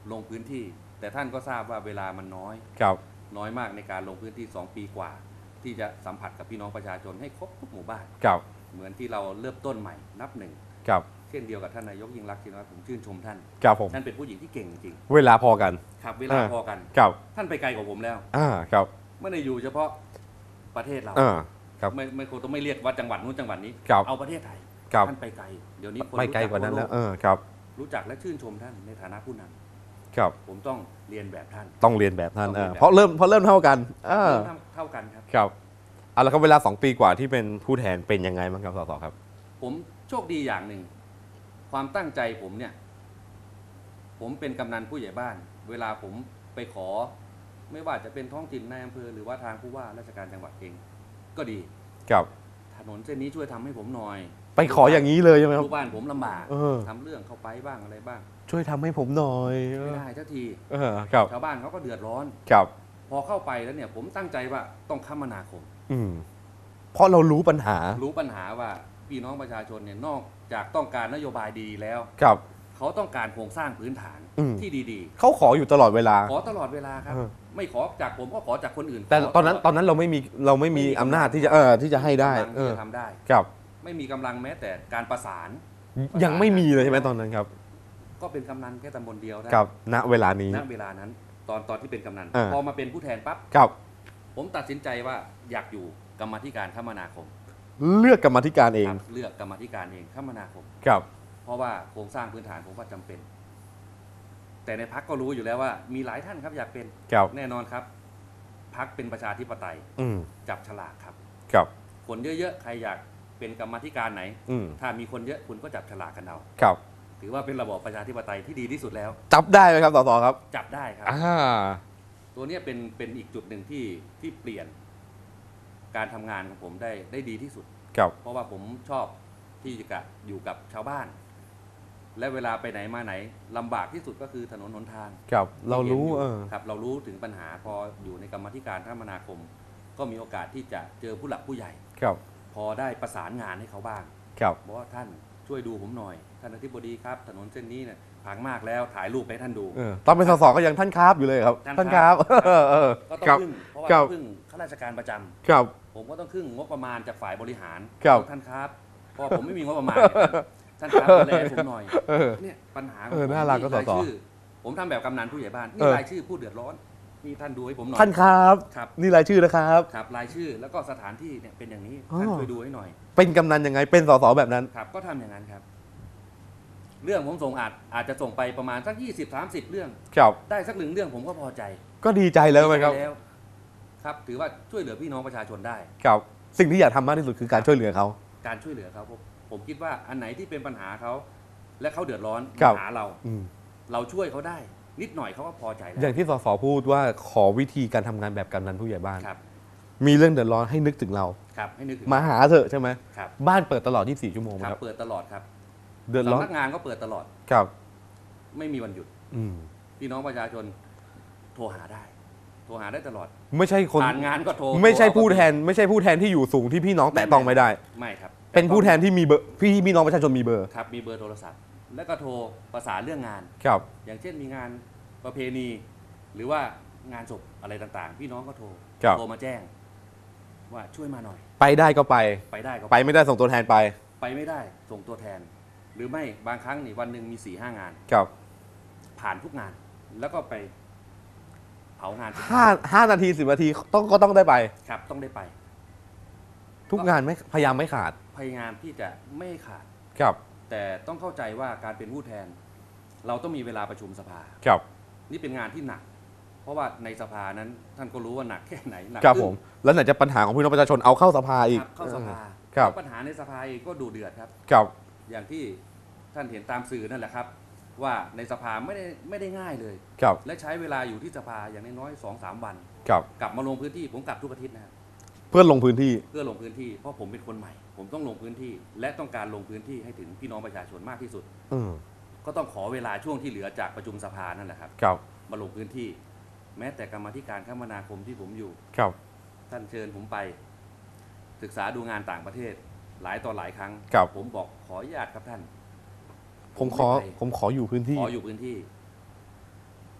ลงพื้นที่ แต่ท่านก็ทราบว่าเวลามันน้อยครับน้อยมากในการลงพื้นที่2 ปีกว่า ที่จะสัมผัสกับพี่น้องประชาชนให้ครบทุกหมู่บ้านครับเหมือนที่เราเริ่มต้นใหม่นับหนึ่งครับเช่นเดียวกับท่านนายกยิ่งรักษณ์ชินวัตรผมชื่นชมท่านครับผมท่านเป็นผู้หญิงที่เก่งจริงเวลาพอกันๆครับเวลาพอกันครับท่านไปไกลกว่าผมแล้วครับไม่ได้อยู่เฉพาะประเทศเราครับไม่คงต้องไม่เรียกว่าจังหวัดนู้นจังหวัดนี้ครับเอาประเทศไทยครับท่านไปไกลเดี๋ยวนี้คนไม่ไกลกว่านั้นแล้วครับรู้จักและชื่นชมท่านในฐานะผู้นำครับผมต้องเรียนแบบท่านต้องเรียนแบบท่านต้องเรียนแบบเพราะเริ่มเท่ากันเริ่มเท่ากันครับครับเอาละครับเวลา2 ปีกว่าที่เป็นผู้แทนเป็นยังไงบ้างครับสสครับผมโชคดีอย่างหนึ่ง ความตั้งใจผมเนี่ย ผมเป็นกำนันผู้ใหญ่บ้าน เวลาผมไปขอ ไม่ว่าจะเป็นท้องถิ่นในอำเภอหรือว่าทางผู้ว่าราชการจังหวัดเอง ก็ดีครับถนนเส้นนี้ช่วยทำให้ผมหน่อยไปขออย่างนี้เลยใช่ไหมครับลูกบ้านผมลำบากเออทำเรื่องเข้าไปบ้างอะไรบ้างช่วยทำให้ผมหน่อยไม่ได้ทันทีครับชาวบ้านเขาก็เดือดร้อนครับพอเข้าไปแล้วเนี่ย ผมตั้งใจว่าต้องคมนาคมเพราะเรารู้ปัญหารู้ปัญหาว่าพี่น้องประชาชนเนี่ยนอกจากต้องการนโยบายดีแล้วครับเขาต้องการโครงสร้างพื้นฐานอืมที่ดีเขาขออยู่ตลอดเวลาๆ ขอตลอดเวลาครับเออไม่ขอจากผมก็ขอจากคนอื่นแต่ขตอนนั้นเราไม่มีอำนาจที่จะให้ได้กำลังที่จะทำได้ครับไม่มีกำลังแม้แต่การประสานยังไม่มีเลยใช่ไหมตอนนั้นครับก็เป็นกำนันแค่ตำบลเดียวได้ครับณเวลานี้ณเวลานั้น ตอนที่เป็นกำนันอ่าพอมาเป็นผู้แทนปั๊บครับผมตัดสินใจว่าอยากอยู่กรรมาธิการคมนาคมเลือกกรรมาธิการเองครับเลือกกรรมาธิการเองคมนาคมครับเพราะว่าโครงสร้างพื้นฐานผมว่าจำเป็น แต่ในพักก็รู้อยู่แล้วว่า มีหลายท่านครับอยากเป็นครับแน่นอนครับพักเป็นประชาธิปไตยอืมจับฉลากครับครับคนเยอะๆใครอยากเป็นกรรมาธิการไหนอืมถ้ามีคนเยอะคุณก็จับฉลากกันเอาครับถือว่าเป็นระบอบประชาธิปไตยที่ดีที่สุดแล้วจับได้ไหมครับสสครับจับได้ครับ ตัวเนี้ยเป็นอีกจุดหนึ่งที่เปลี่ยนการทำงานของผมได้ดีที่สุดครับเพราะว่าผมชอบที่จะอยู่กับชาวบ้าน และเวลาไปไหนมาไหนลำบากที่สุดก็คือถนนหนทางครับเรารู้ที่ห็นอยู่ครับ เรารู้ถึงปัญหาพออยู่ในกรรมาธิการคมนาคม ก็มีโอกาสที่จะเจอผู้หลักผู้ใหญ่ครับพอได้ประสานงานให้เขาบ้างครับบอกว่าท่านช่วยดูผมหน่อย ท่านอธิบดีครับ ถนนเส้นนี้เนี่ยพังมากแล้วถ่ายรูปให้ท่านดูตอนเป็นสสก็ยังท่านครับอยู่เลยครับท่านท่านครับก็ต้องครับพึ่งเพราะว่าครับพึ่งข้าราชการประจำครับผมก็ต้องพึ่งงบประมาณจากฝ่ายบริหารครับท่านครับเพราะผมไม่มีงบประมาณเนี่ยท่านครับดูแลผมหน่อยเออเนี่ยปัญหาของเออผมน่ารักก็นี่รายสสชื่อ ผมทำแบบกำนันผู้ใหญ่บ้านนี่เออรายชื่อผู้เดือดร้อนนี่ท่านดูให้ผมหน่อยท่านครับครับนี่รายชื่อนะครับครับรายชื่อแล้วก็สถานที่เนี่ยเป็นอย่างนี้อ๋อท่านช่วยดูให้หน่อยเป็นกำนันยังไงเป็นสสแบบนั้นครับก็ทำอย่างนั้นครับ เรื่องผมส่งอาจจะส่งไปประมาณสัก20-30 เรื่องครับได้สักหนึ่งเรื่องผมก็พอใจก็ดีใจแล้วไหมครับดีใจแล้วครับถือว่าช่วยเหลือพี่น้องประชาชนได้ครับสิ่งที่อยากทำมากที่สุดคือการช่วยเหลือเขาการช่วยเหลือเขาผมคิดว่าอันไหนที่เป็นปัญหาเขาและเขาเดือดร้อนครับหาเราอืมเราช่วยเขาได้ นิดหน่อยเขาก็พอใจแล้วอย่างที่สสพูดว่าขอวิธีการทำงานแบบกำนันผู้ใหญ่บ้านครับมีเรื่องเดือดร้อนให้นึกถึงเราครับให้นึกถึงมาหาเถอะใช่ไหมครับบ้านเปิดตลอด 24 ชั่วโมงไหมครับครับเปิดตลอดครับเดือดร้อนสำนักงานก็เปิดตลอดครับไม่มีวันหยุดอืมพี่น้องประชาชนโทรหาได้ โทรหาได้ตลอดไม่ใช่คนผ่านงานก็โทรไม่ใช่โทรผู้แทนไม่ใช่ผู้แทนที่อยู่สูงที่พี่น้องแตะต้องไม่ได้ไม่ครับเป็นผู้แทนที่มีเบอร์พี่น้องประชาชนมีเบอร์ครับมีเบอร์โทรศัพท์ แล้วก็โทรประสานเรื่องงานครับอย่างเช่นมีงานประเพณี หรือว่างานศพอะไรต่างๆ พี่น้องก็โทรครับโทรมาแจ้ง ว่าช่วยมาหน่อยไปได้ก็ไปไปได้ก็ไปไม่ได้ส่งตัวแทนไปไปไม่ได้ส่งตัวแทน หรือไม่บางครั้งนี่วันหนึ่งมี4-5 งานครับผ่านทุกงาน แล้วก็ไปเผางาน 5 นาที 10 นาทีก็ต้องได้ไปครับต้องได้ไปทุกงานไม่พยายามไม่ขาดพยายามที่จะไม่ขาดครับแต่ต้องเข้าใจว่าการเป็นผู้แทน เราต้องมีเวลาประชุมสภาครับนี่เป็นงานที่หนัก เพราะว่าในสภานั้นท่านก็รู้ว่าหนักแค่ไหนหนักครับขึ้นผมแล้วไหนจะปัญหาของพี่น้องประชาชนเอาเข้าสภาอีกครับเข้าสภาครับแล้วปัญหาในสภาเองก็ดูเดือดครับครับอย่างที่ท่านเห็นตามสื่อนั่นแหละครับ ว่าในสภาไม่ได้ง่ายเลยครับและใช้เวลาอยู่ที่สภาอย่างน้อยๆ2-3 วันครับกลับมาลงพื้นที่ผมกลับทุกอาทิตย์นะครับเพื่อลงพื้นที่เพื่อลงพื้นที่เพราะผมเป็นคนใหม่ ผมต้องลงพื้นที่ และต้องการลงพื้นที่ให้ถึงพี่น้องประชาชนมากที่สุดอืมก็ต้องขอเวลาช่วงที่เหลือจากประชุมสภานั่นแหละครับครับมาลงพื้นที่ แม้แต่กรรมาธิการคมนาคมที่ผมอยู่ครับท่านเชิญผมไป ศึกษาดูงานต่างประเทศ หลายต่อหลายครั้งครับผมบอกขออนุญาตครับท่านผมขอไไปผมขออยู่พื้นที่ขออยู่พื้นที่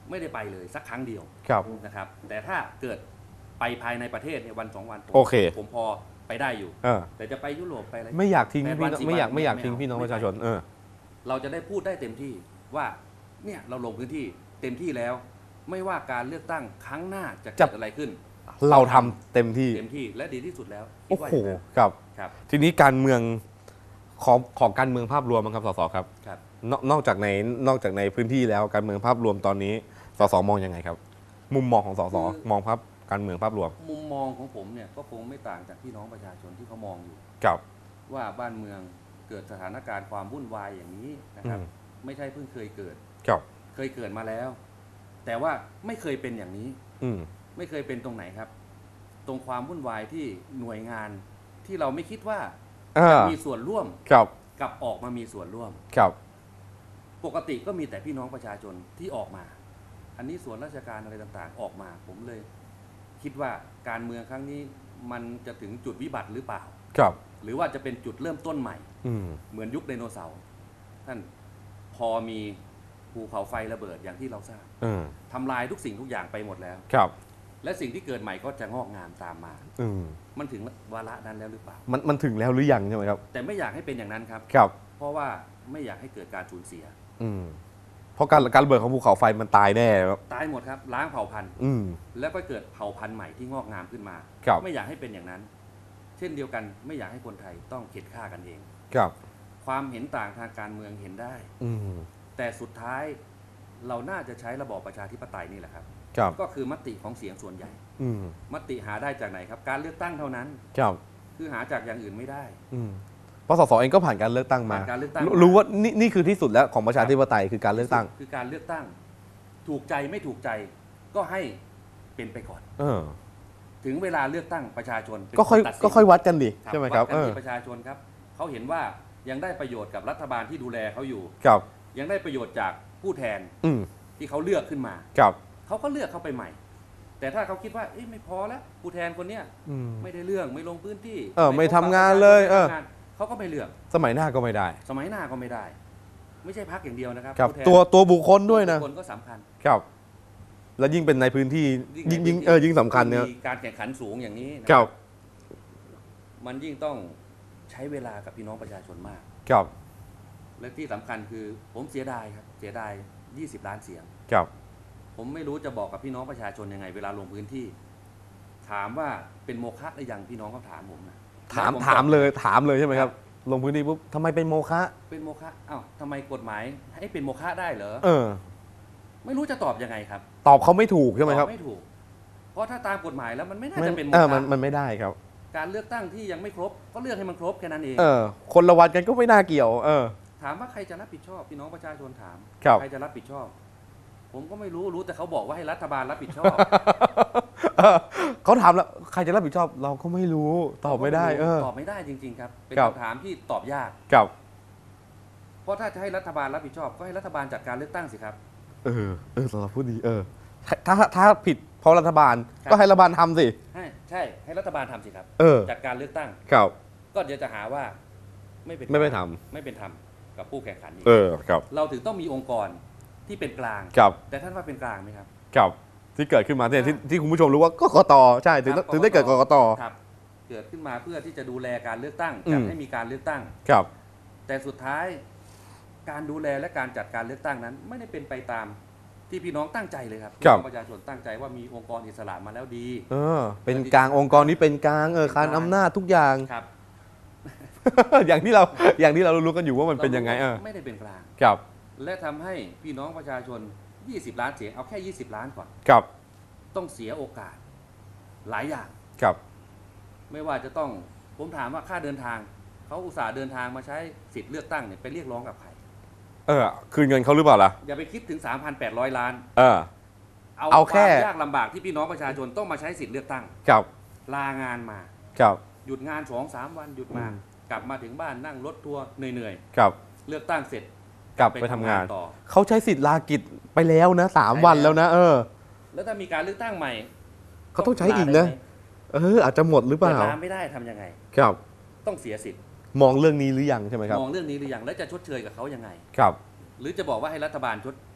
ไม่ได้ไปเลยสักครั้งเดียวครับนะครับแต่ถ้าเกิดไปภายในประเทศเนี่ยวัน2 วันโอเคผมพอไปได้อยู่ แต่จะไปยุโรปไปอะไรไม่อยากทิ้งแปดพี่วันน้อง 10 ไม่อยากวันไม่อยากไม่ทิ้งเอาพี่น้องไม่ประชาชนเราจะได้พูดได้เต็มที่ว่าเนี่ยเราลงพื้นที่เต็มที่แล้ว ไม่ว่าการเลือกตั้งครั้งหน้าจะเกิดอะไรขึ้นเราทำเต็มที่เต็มที่และดีที่สุดแล้วคิโอ้ดว่าโหย่างนั้นครับครับทีนี้การเมืองของการเมืองภาพรวมครับสสครับครับนอกจากในพื้นที่แล้วการเมืองภาพรวมตอนนี้สสมองยังไงครับ มุมมองของสสมองภาพการเมืองภาพรวมมุมมองของผมเนี่ยก็คงไม่ต่างจากพี่น้องประชาชนที่เขามองอยู่กับว่าบ้านเมืองเกิดสถานการณ์ความวุ่นวายอย่างนี้นะครับ ไม่ใช่เพิ่งเคยเกิดกับเคยเกิดมาแล้ว แต่ว่าไม่เคยเป็นอย่างนี้อืมไม่เคยเป็นตรงไหนครับ ตรงความวุ่นวายที่หน่วยงานที่เราไม่คิดว่าจะมีส่วนร่วมกับกับออกมามีส่วนร่วมกับปกติก็มีแต่พี่น้องประชาชนที่ออกมา อันนี้ส่วนราชการอะไรต่างๆ ออกมา ผมเลย คิดว่าการเมืองครั้งนี้มันจะถึงจุดวิบัติหรือเปล่ากับหรือว่าจะเป็นจุดเริ่มต้นใหม่อืมเหมือนยุคไดโนเสาร์ท่านพอมีภูเขาไฟระเบิดอย่างที่เราทราบอืมทำลายทุกสิ่งทุกอย่างไปหมดแล้วกับและสิ่งที่เกิดใหม่ก็จะงอกงามตามมาอืมมันถึงวาระนั้นแล้วหรือเปล่ามันถึงแล้วหรือยังใช่ไหมครับแต่ไม่อยากให้เป็นอย่างนั้นครับกับเพราะว่าไม่อยากให้เกิดการสูญเสียอืมเพราะการระเบิดของภูเขาไฟมันตายแน่ครับตายหมดครับล้างเผ่าพันธุ์อืมแล้วก็เกิดเผ่าพันธุ์ใหม่ที่งอกงามขึ้นมาครับไม่อยากให้เป็นอย่างนั้น เช่นเดียวกันไม่อยากให้คนไทยต้องเข็ดฆ่ากันเองกับความเห็นต่างทางการเมืองเห็นได้อืมแต่สุดท้ายเราน่าจะใช้ระบอบประชาธิปไตยนี่แหละครับกับก็คือมติของเสียงส่วนใหญ่อืมมติหาได้จากไหนครับ การเลือกตั้งเท่านั้นกับคือหาจากอย่างอื่นไม่ได้อืมเพราะสสเองก็ผ่านการเลือกตั้งมาผ่านการเลือกตั้งรู้ว่านี่คือที่สุดแล้วของประชาธิปไตยคือการเลือกตั้งคือการเลือกตั้ง ถูกใจไม่ถูกใจก็ให้เป็นไปก่อนเออถึงเวลาเลือกตั้งประชาชนเป็นก็ค่อยนตัดสินก็ค่อยวัดกันดิใช่ไหมครับวัดกันที่ประชาชนครับเขาเห็นว่ายังได้ประโยชน์กับรัฐบาลที่ดูแลเขาอยู่กับยังได้ประโยชน์จากผู้แทนอืมที่เขาเลือกขึ้นมากับเขาก็เลือกเข้าไปใหม่ แต่ถ้าเขาคิดว่าเอ๊ะไม่พอแล้วผู้แทนคนเนี้ยอืมไม่ได้เรื่องไม่ลงพื้นที่ไม่ทำงานเลยไม่ทำงานเขาก็ไม่เลือกสมัยหน้าก็ไม่ได้สมัยหน้าก็ไม่ได้ ไม่ใช่พักอย่างเดียวนะครับครับผู้แทนตัวบุคคลด้วยนะบุคคลก็สำคัญครับ แล้วยิ่งเป็นในพื้นที่ยิ่งสำคัญเนี่ยมีการแข่งขันสูงอย่างนี้นะครับมันยิ่งต้องใช้เวลากับพี่น้องประชาชนมากครับและที่สำคัญคือผมเสียดายครับเสียดาย20 ล้านเสียงครับผมไม่รู้จะบอกกับพี่น้องประชาชนยังไง เวลาลงพื้นที่ ถามว่าเป็นโมฆะหรือยังพี่น้องเขาถามผมนะถามแล้วผถามตอบเลยถามเลยใช่ไหมครับ ลงพื้นที่ปุ๊บทำไมเป็นโมฆะเป็นโมฆะอ้าวทำไมกฎหมายให้เป็นโมฆะได้เหรอเออไม่รู้จะตอบยังไงครับตอบเขาไม่ถูกใช่ไหมครับตอบไม่ถูก เพราะถ้าตามกฎหมายแล้วมันไม่น่าจะเป็นโมมันฆะมันไม่ได้ครับการเลือกตั้งที่ยังไม่ครบ ก็เลือกให้มันครบแค่นั้นเองเออ คนละวันกันก็ไม่น่าเกี่ยว เออถามว่าใครจะรับผิดชอบพี่น้องประชาชนถามครับใครจะรับผิดชอบ ผมก็ไม่รู้แต่เขาบอกว่าให้รัฐบาลรับผิดชอบเขาถามแล้วใครจะรับผิดชอบ เราก็ไม่รู้ตอบไม่ได้ เออตอบไม่ได้จริงๆครับ เป็นครับคำถามที่ตอบยากกับเพราะถ้าจะให้รัฐบาลรับผิดชอบ ก็ให้รัฐบาลจัดการเลือกตั้งสิครับสำหรับผู้ดีถ้าผิดเพราะรัฐบาลครับก็ให้รัฐบาลทำสิใช่ให้รัฐบาลทำสิครับเออจัดการเลือกตั้งครับก็เดี๋ยวจะหาว่าไม่เป็นไม่ไปทไม่เป็นธรรมกับผู้แข่งขันอีกครับเราถึงต้องมีองค์กรที่เป็นกลางกับแต่ท่านว่าเป็นกลางไหมครับกับที่เกิดขึ้นมาเนี่ยที่คุณผู้ชมรู้ว่ากกตใช่ถึงได้เกิดกกตครับ เกิดขึ้นมาเพื่อที่จะดูแลการเลือกตั้งอืมจัดให้มีการเลือกตั้งครับแต่สุดท้ายการดูแลและการจัดการเลือกตั้งนั้น ไม่ได้เป็นไปตามที่พี่น้องตั้งใจเลยครับพี่น้องประชาชนตั้งใจว่ามีองค์กรอิสระมาแล้วดีเป็นกลางองค์กรนี้เป็นกลางคานอำนาจทุกอย่างครับอย่างที่เรารู้กันอยู่ว่ามันเป็นยังไงไม่ได้เป็นกลางครับและทำให้พี่น้องประชาชน 20 ล้านเสียงเอาแค่ 20 ล้านก่อนครับต้องเสียโอกาสหลายอย่างครับไม่ว่าจะต้องผมถามว่าค่าเดินทางเขาอุตส่าห์เดินทางมาใช้สิทธิ์เลือกตั้งเนี่ยไปเรียกร้องกับใครคืนเงินเขาหรือเปล่าล่ะอย่าไปคิดถึง 3,800 ล้านเอาแค่ความยากลำบากที่พี่น้องประชาชนต้องมาใช้สิทธิ์เลือกตั้งครับลางานมาครับหยุดงาน 2-3 วันหยุดมา กลับมาถึงบ้านนั่งรถทัวร์เหนื่อยครับๆเลือกตั้งเสร็จกลับไปทำงานต่อเขาใช้สิทธิ์ลากิจไปแล้วนะ3 วันแล้วนะแล้วถ้ามีการเลือกตั้งใหม่เขาต้องใช้อีกนะ อาจจะหมดหรือเปเปิดล่าร้านไม่ได้ทำยังไงครับต้องเสียสิทธิ์มองเรื่องนี้หรือยังใช่ไหมครับมองเรื่องนี้หรือยังและจะชดเชยกับเขายังไงครับหรือจะบอกว่าให้รัฐบาล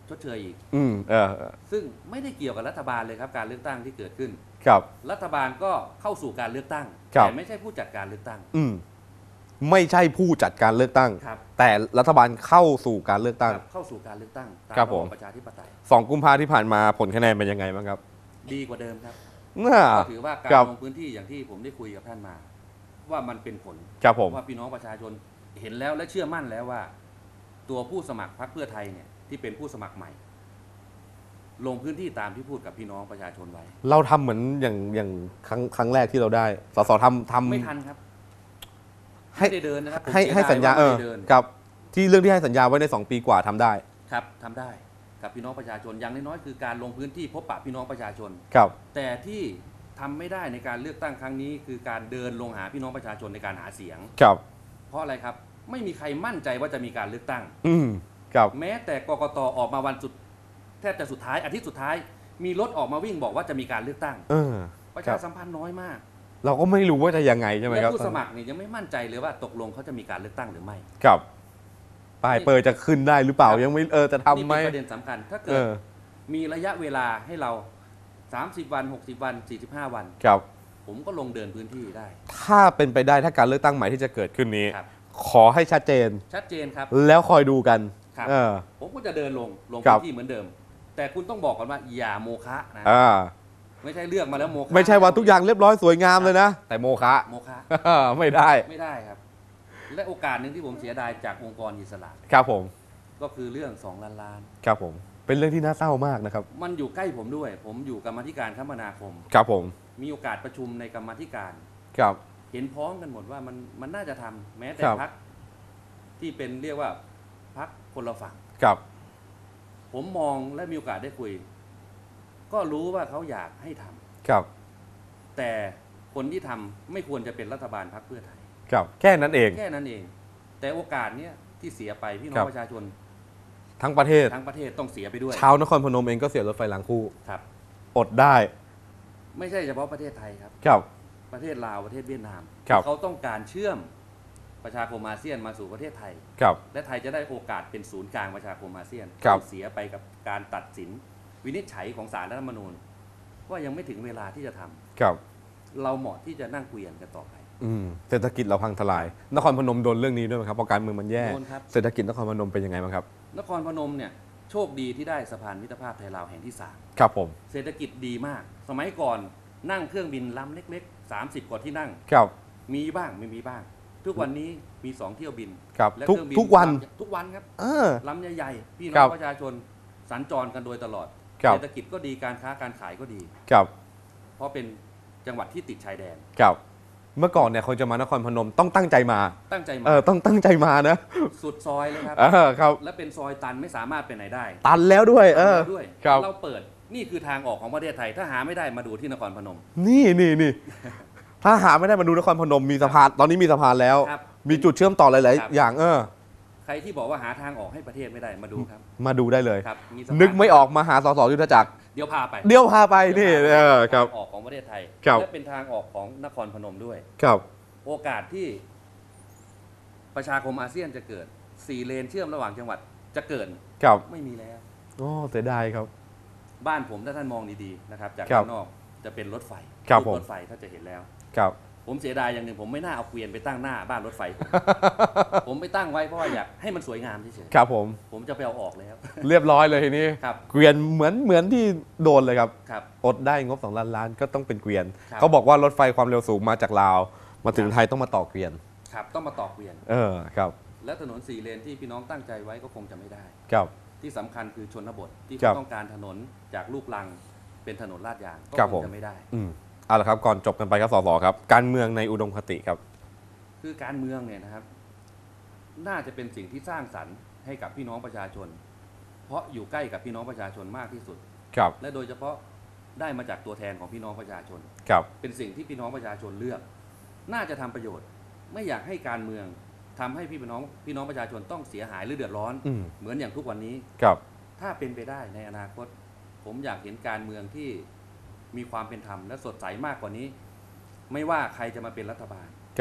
ชดเชยอีกซึ่งไม่ได้เกี่ยวกับรัฐบาลเลยครับการเลือกตั้งที่เกิดขึ้นครับรัฐบาลก็เข้าสู่การเลือกตั้งครับแต่ไม่ใช่ผู้จัดการเลือกตั้งไม่ใช่ผู้จัดการเลือกตั้งครับแต่รัฐบาลเข้าสู่การเลือกตั้งครับเข้าสู่การเลือกตั้งตามครับระผบมบประชาธิปไตย 2 กุมภาที่ผ่านมาผลคะแนนเป็นยังไงบ้างครับดีกว่าเดิมครับน่าก็ถือว่าการครับลงพื้นที่อย่างที่ผมได้คุยกับท่านมา ว่ามันเป็นผลครับผมว่าพี่น้องประชาชนเห็นแล้วและเชื่อมั่นแล้วว่า ตัวผู้สมัครพรรคเพื่อไทยเนี่ยที่เป็นผู้สมัครใหม่ ลงพื้นที่ตามที่พูดกับพี่น้องประชาชนไว้เราทำเหมือนอย่างครั้งแรกที่เราได้สสทำไม่ทันครับให้ไม่ได้เดินนะครับผมให้เสียดสัญญาว่าไม่ได้เดินครับที่เรื่องที่ให้สัญญาไว้ใน2 ปีกว่าทำได้ครับทำได้กับพี่น้องประชาชนอย่างน้อยๆคือการลงพื้นที่พบปะพี่น้องประชาชนครับแต่ที่ทำไม่ได้ในการเลือกตั้งครั้งนี้ คือการเดินลงหาพี่น้องประชาชนในการหาเสียงครับเพราะอะไรครับ ไม่มีใครมั่นใจว่าจะมีการเลือกตั้งครับแม้แต่กกตออกมาวันสุดแทบจะสุดท้ายอาทิตย์สุดท้าย มีรถออกมาวิ่งบอกว่าจะมีการเลือกตั้ง ประชาสัมพันธ์น้อยมากเราก็ไม่รู้ว่าจะยังไงใช่ไหมและครับผู้สมัครเนี่ยยังไม่มั่นใจเลยว่าตกลงเขาจะมีการเลือกตั้งหรือไม่ครับป้ายเปิดจะขึ้นได้หรือเปล่าครับยังไม่จะทำนี่ไหมเป็นประเด็นสำคัญ ถ้าเกิดมีระยะเวลาให้เรา 30 วัน 60 วัน 45 วันครับผมก็ลงเดินพื้นที่ได้ถ้าเป็นไปได้ถ้าการเลือกตั้งใหม่ที่จะเกิดขึ้นนี้ครับขอให้ชัดเจนชัดเจนครับแล้วคอยดูกันครับเออผมก็จะเดินลงครัพื้บนที่เหมือนเดิม แต่คุณต้องบอกก่อนว่าอย่าโมฆะนะอ่าไม่ใช่เลือกมาแล้วโมฆะไม่ใช่ว่าทุกอย่างเรียบร้อยสวยงามเลยนะ แต่โมฆะโมฆะไม่ได้ไม่ได้ครับ และโอกาสหนึ่งที่ผมเสียดายจากองค์กรอิสระครับผมก็คือเรื่อง2 ล้านล้านครับผม เป็นเรื่องที่น่าเศร้ามากนะครับมันอยู่ใกล้ผมด้วย ผมอยู่กรรมาธิการคมนาคมครับผมมีโอกาสประชุมในกรรมาธิการครับเห็นพ้องกันหมดว่ามันน่าจะทำแม้แต่ครับพักที่เป็นเรียกว่าพักคนละฝั่งครับผมมองและมีโอกาสได้คุย ก็รู้ว่าเขาอยากให้ทำครับแต่คนที่ทำไม่ควรจะเป็นรัฐบาลพรรคเพื่อไทยครับ แค่นั้นเองแค่นั้นเอง แต่โอกาสเนี้ยที่เสียไปพี่น้อครังบประชาชนทั้งประเทศทั้งประเทศต้องเสียไปด้วยชาวนครพนมเองก็เสียรถไฟรางคู่ครับอดได้ไม่ใช่เฉพาะประเทศไทยครับครับประเทศลาวประเทศเวียดนามครับเขาต้องการเชื่อมประชาคมอาเซียนมาสู่ประเทศไทยครับและไทยจะได้โอกาสเป็นศูนย์กลางประชาคมอาเซียนครับเสียไปกับการตัดสินวินิจฉัยของศาลรัฐธรรมนูญ ว่ายังไม่ถึงเวลาที่จะทำครับเราเหมาะที่จะนั่งคุยกันต่อไปเศรษฐกิจเราพังทลาย นครพนมโดนเรื่องนี้ด้วยไหมครับเพราะการเมืองมันแย่โดนครับเศรษฐกิจนครพนมเป็นยังไงบ้างครับนครพนมเนี่ยโชคดีที่ได้สะพานมิตรภาพไทยลาวแห่งที่ครับผม 3 เศรษฐกิจดีมาก สมัยก่อนนั่งเครื่องบินลำเล็กๆ 30 กว่าที่นั่งครับมีบ้างไม่มีบ้าง ทุกวันนี้มี 2 เที่ยวบินครับและทุกเครื่องบิทุกวันทุกวันครับเออลำใหญ่ๆ พี่น้ครัองบประชาชนสัญจรกันโดยตลอดครับเศรษฐกิจก็ดีการค้าการขายก็ดีครับเพราะเป็นจังหวัดที่ติดชายแดนครับ เมื่อก่อนเนี่ยคนจะมานครพนมต้องตั้งใจมาตั้งใจมาต้องตั้งใจมานะสุดซอยเลยครับครับและเป็นซอยตันไม่สามารถไปไหนได้ตันแล้วด้วยด้วยครับเราเปิดนี่คือทางออกของประเทศไทย ถ้าหาไม่ได้มาดูที่นครพนมนี่ ถ้าหาไม่ได้มาดูนครพนมมีสะพาน ตอนนี้มีสะพานแล้วครับมีจุดเชื่อมต่อหลายครับๆ อย่างใครที่บอกว่าหาทางออกให้ประเทศไม่ได้มาดูครับมาดูได้เลยครับมีสะพานนึกไม่ออกมาหาสสยุทธจักรเดี๋ยวพาไปเดี๋ยวพาไปนี่ครับทางออกของประเทศไทยครับและเป็นทางออกของนครพนมด้วยครับโอกาสที่ประชาคมอาเซียนจะเกิด4 เลนเชื่อมระหว่างจังหวัดจะเกิดครับไม่มีแล้วโอ้เสียดายครับบ้านผมถ้าท่านมองดีๆนะครับจากครับด้านนอกจะเป็นรถไฟครับรูปผมรถไฟถ้าจะเห็นแล้วครับผมเสียดายอย่างหนึ่งผมไม่น่าเอาเกวียนไปตั้งหน้าบ้านรถไฟ ผมไปตั้งไว้เพราะว่าอยากให้มันสวยงามเฉยครับผมๆผมจะไปเอาออกแล้วเรียบร้อยเลยทีนี้ครับเกวียนเหมือนที่โดนเลยครับครับอดได้งบ2 ล้านล้านก็ต้องเป็นเกวียนครับเขาบอกว่ารถไฟความเร็วสูงมาจากลาว มาถึงไทยต้องมาต่อเกวียนครับต้องมาต่อเกวียนครับและถนน4 เลนที่พี่น้องตั้งใจไว้ก็คงจะไม่ได้ครับที่สำคัญคือชนบทที่ครัเขาบต้องการถนนจากลูกลังเป็นถนนลาดยางก็ครับคผงมจะไม่ได้เอาละครับก่อนจบกันไปครับสสครับ การเมืองในอุดมคติครับคือการเมืองเนี่ยนะครับ น่าจะเป็นสิ่งที่สร้างสรรค์ให้กับพี่น้องประชาชน เพราะอยู่ใกล้กับพี่น้องประชาชนมากที่สุดครับและโดยเฉพาะได้มาจากตัวแทนของพี่น้องประชาชนครับเป็นสิ่งที่พี่น้องประชาชนเลือก น่าจะทำประโยชน์ ไม่อยากให้การเมืองทำให้พี่น้องประชาชนต้องเสียหายหรือเดือดร้อน เหมือนอย่างทุกวันนี้ครับถ้าเป็นไปได้ในอนาคต ผมอยากเห็นการเมืองที่มีความเป็นธรรมและสดใสมากกว่านี้ ไม่ว่าใครจะมาเป็นรัฐบาลครับขอ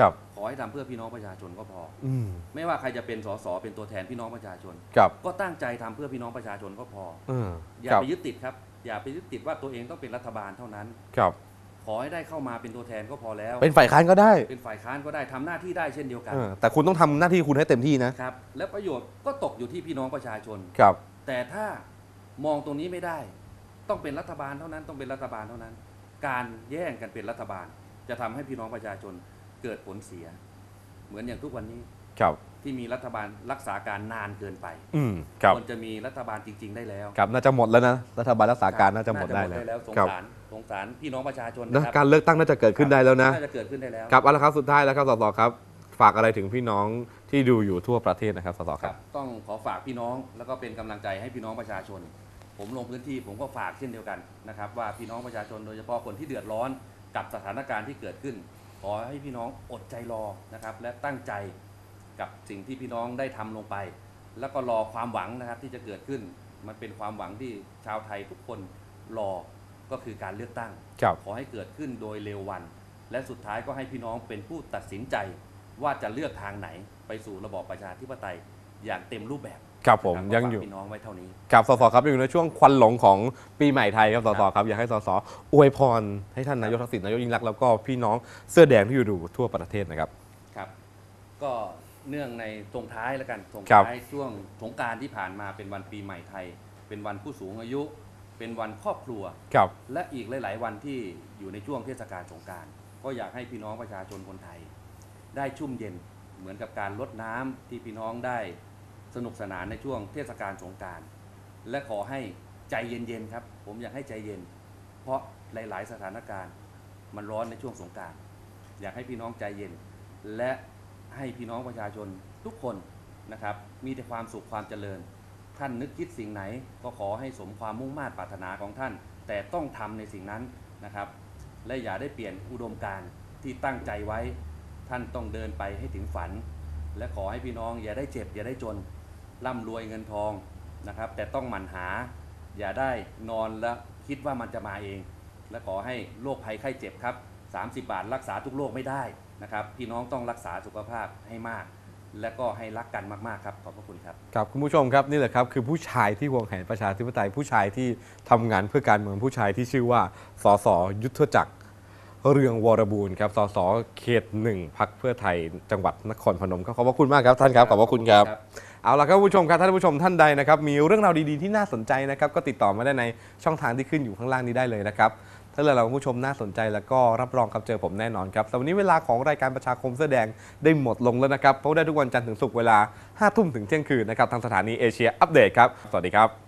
ให้ทำเพื่อพี่น้องประชาชนก็พออืมไม่ว่าใครจะเป็นสสเป็นตัวแทนพี่น้องประชาชนครับก็ตั้งใจทำเพื่อพี่น้องประชาชนก็พอ อย่าครับไปยึดติดครับอย่าไปยึดติดว่าตัวเองต้องเป็นรัฐบาลเท่านั้นครับขอให้ได้เข้ามาเป็นตัวแทนก็พอแล้วเป็นฝ่ายค้านก็ได้เป็นฝ่ายค้านก็ได้ทำหน้าที่ได้เช่นเดียวกันแต่คุณต้องทำหน้าที่คุณให้เต็มที่นะครับและประโยชน์ก็ตกอยู่ที่พี่น้องประชาชนครับแต่ถ้ามองตรงนี้ไม่ได้ ต้องเป็นรัฐบาลเท่านั้นต้องเป็นรัฐบาลเท่านั้น การแย่งกันเป็นรัฐบาล จะทำให้พี่น้องประชาชนเกิดผลเสีย เหมือนอย่างทุกวันนี้ครับที่มีรัฐบาลรักษาการนานเกินไปครับควรจะมีรัฐบาลจริง ๆ ได้แล้วครับน่าจะหมดแล้วนะรัฐบาลรักษาการน่าจะหมดได้แล้วสงครับสารพี่น้องประชาชนนะนะครับการเลือกตั้งน่าจะเกิดขึ้นได้แล้วนะน่าจะเกิดขึ้นได้แล้วครับเอาละครับสุดท้ายแล้วครับสสครับฝากอะไรถึงพี่น้องที่ดูอยู่ทั่วประเทศนะครับสสคครัรับบ ต้องขอฝากพี่น้องแล้วก็เป็นกำลังใจให้พี่น้องประชาชน ผมลงพื้นที่ผมก็ฝากเช่นเดียวกันนะครับว่าพี่น้องประชาชนโดยเฉพาะคนที่เดือดร้อนกับสถานการณ์ที่เกิดขึ้น ขอให้พี่น้องอดใจรอนะครับและตั้งใจกับสิ่งที่พี่น้องได้ทำลงไป แล้วก็รอความหวังนะครับที่จะเกิดขึ้น มันเป็นความหวังที่ชาวไทยทุกคนรอก็คือการเลือกตั้งครับขอให้เกิดขึ้นโดยเร็ววัน และสุดท้ายก็ให้พี่น้องเป็นผู้ตัดสินใจว่าจะเลือกทางไหนไปสู่ระบอบประชาธิปไตยอย่างเต็มรูปแบบครับผมนะครับยังก็ฝากอยู่พี่น้องไว้เท่านี้ครับสสครับยังอยู่ในช่วงควันหลงของปีใหม่ไทยครับสสครับอยากให้สสอวยพรให้ท่านนายกทักษิณนายกยิ่งรักษณ์แล้วก็พี่น้องเสื้อแดงที่อยู่ดูทั่วประเทศนะครับครับก็เนื่องในส่งท้ายแล้วกันส่งครับท้ายช่วงสงกรานต์ที่ผ่านมาเป็นวันปีใหม่ไทย เป็นวันผู้สูงอายุ เป็นวันครอบครัวครับและอีกหลาย ๆ วันที่อยู่ในช่วงเทศกาลสงกรานต์ก็อยากให้พี่น้องประชาชนคนไทย ได้ชุ่มเย็นเหมือนกับการลดน้ำที่พี่น้องได้สนุกสนานในช่วงเทศกาลสงกรานต์และขอให้ใจเย็น ๆ ครับ ผมอยากให้ใจเย็น เพราะหลาย ๆ สถานการณ์มันร้อนในช่วงสงกรานต์อยากให้พี่น้องใจเย็น และให้พี่น้องประชาชนทุกคนนะครับมีแต่ความสุขความเจริญ ท่านนึกคิดสิ่งไหนก็ขอให้สมความมุ่งมา่ปรารถนาของท่าน แต่ต้องทำในสิ่งนั้นนะครับ และอย่าได้เปลี่ยนอุดมการณ์ที่ตั้งใจไว้ ท่านต้องเดินไปให้ถึงฝัน และขอให้พี่น้องอย่าได้เจ็บอย่าได้จนร่ำรวยเงินทองนะครับ แต่ต้องหมั่นหา อย่าได้นอนแล้วคิดว่ามันจะมาเอง และขอให้โรคภัยไข้เจ็บครับ30 บาทรักษาทุกโรคไม่ได้นะครับ พี่น้องต้องรักษาสุขภาพให้มาก และก็ให้รักกันมากๆครับขอบพระคุณครับครับคุณผู้ชมครับนี่แหละครับคือผู้ชายที่หวงแหนประชาธิปไตยผู้ชายที่ทำงานเพื่อการเมืองผู้ชายที่ชื่อว่าสสยุทธจักรเรืองวรบูรณ์ครับสสเขต1พรรคเพื่อไทยจังหวัดนครพนมครับขอบพระคุณมากครับท่านครับขอบพระคุณครับเอาล่ะครับผู้ชมครับท่านผู้ชมท่านใดนะครับมีเรื่องราวดีๆที่น่าสนใจนะครับก็ติดต่อมาได้ในช่องทางที่ขึ้นอยู่ข้างล่างนี้ได้เลยนะครับถ้าเรื่องราวของผู้ชมน่าสนใจแล้วก็รับรองครับเจอผมแน่นอนครับแต่วันนี้เวลาของรายการประชาคมเสื้อแดงได้หมดลงแล้วนะครับเพราะได้ทุกวันจันทร์ถึงศุกร์เวลา 5 ทุ่มถึงเที่ยงคืนนะครับทางสถานีเอเชียอัปเดตครับสวัสดีครับ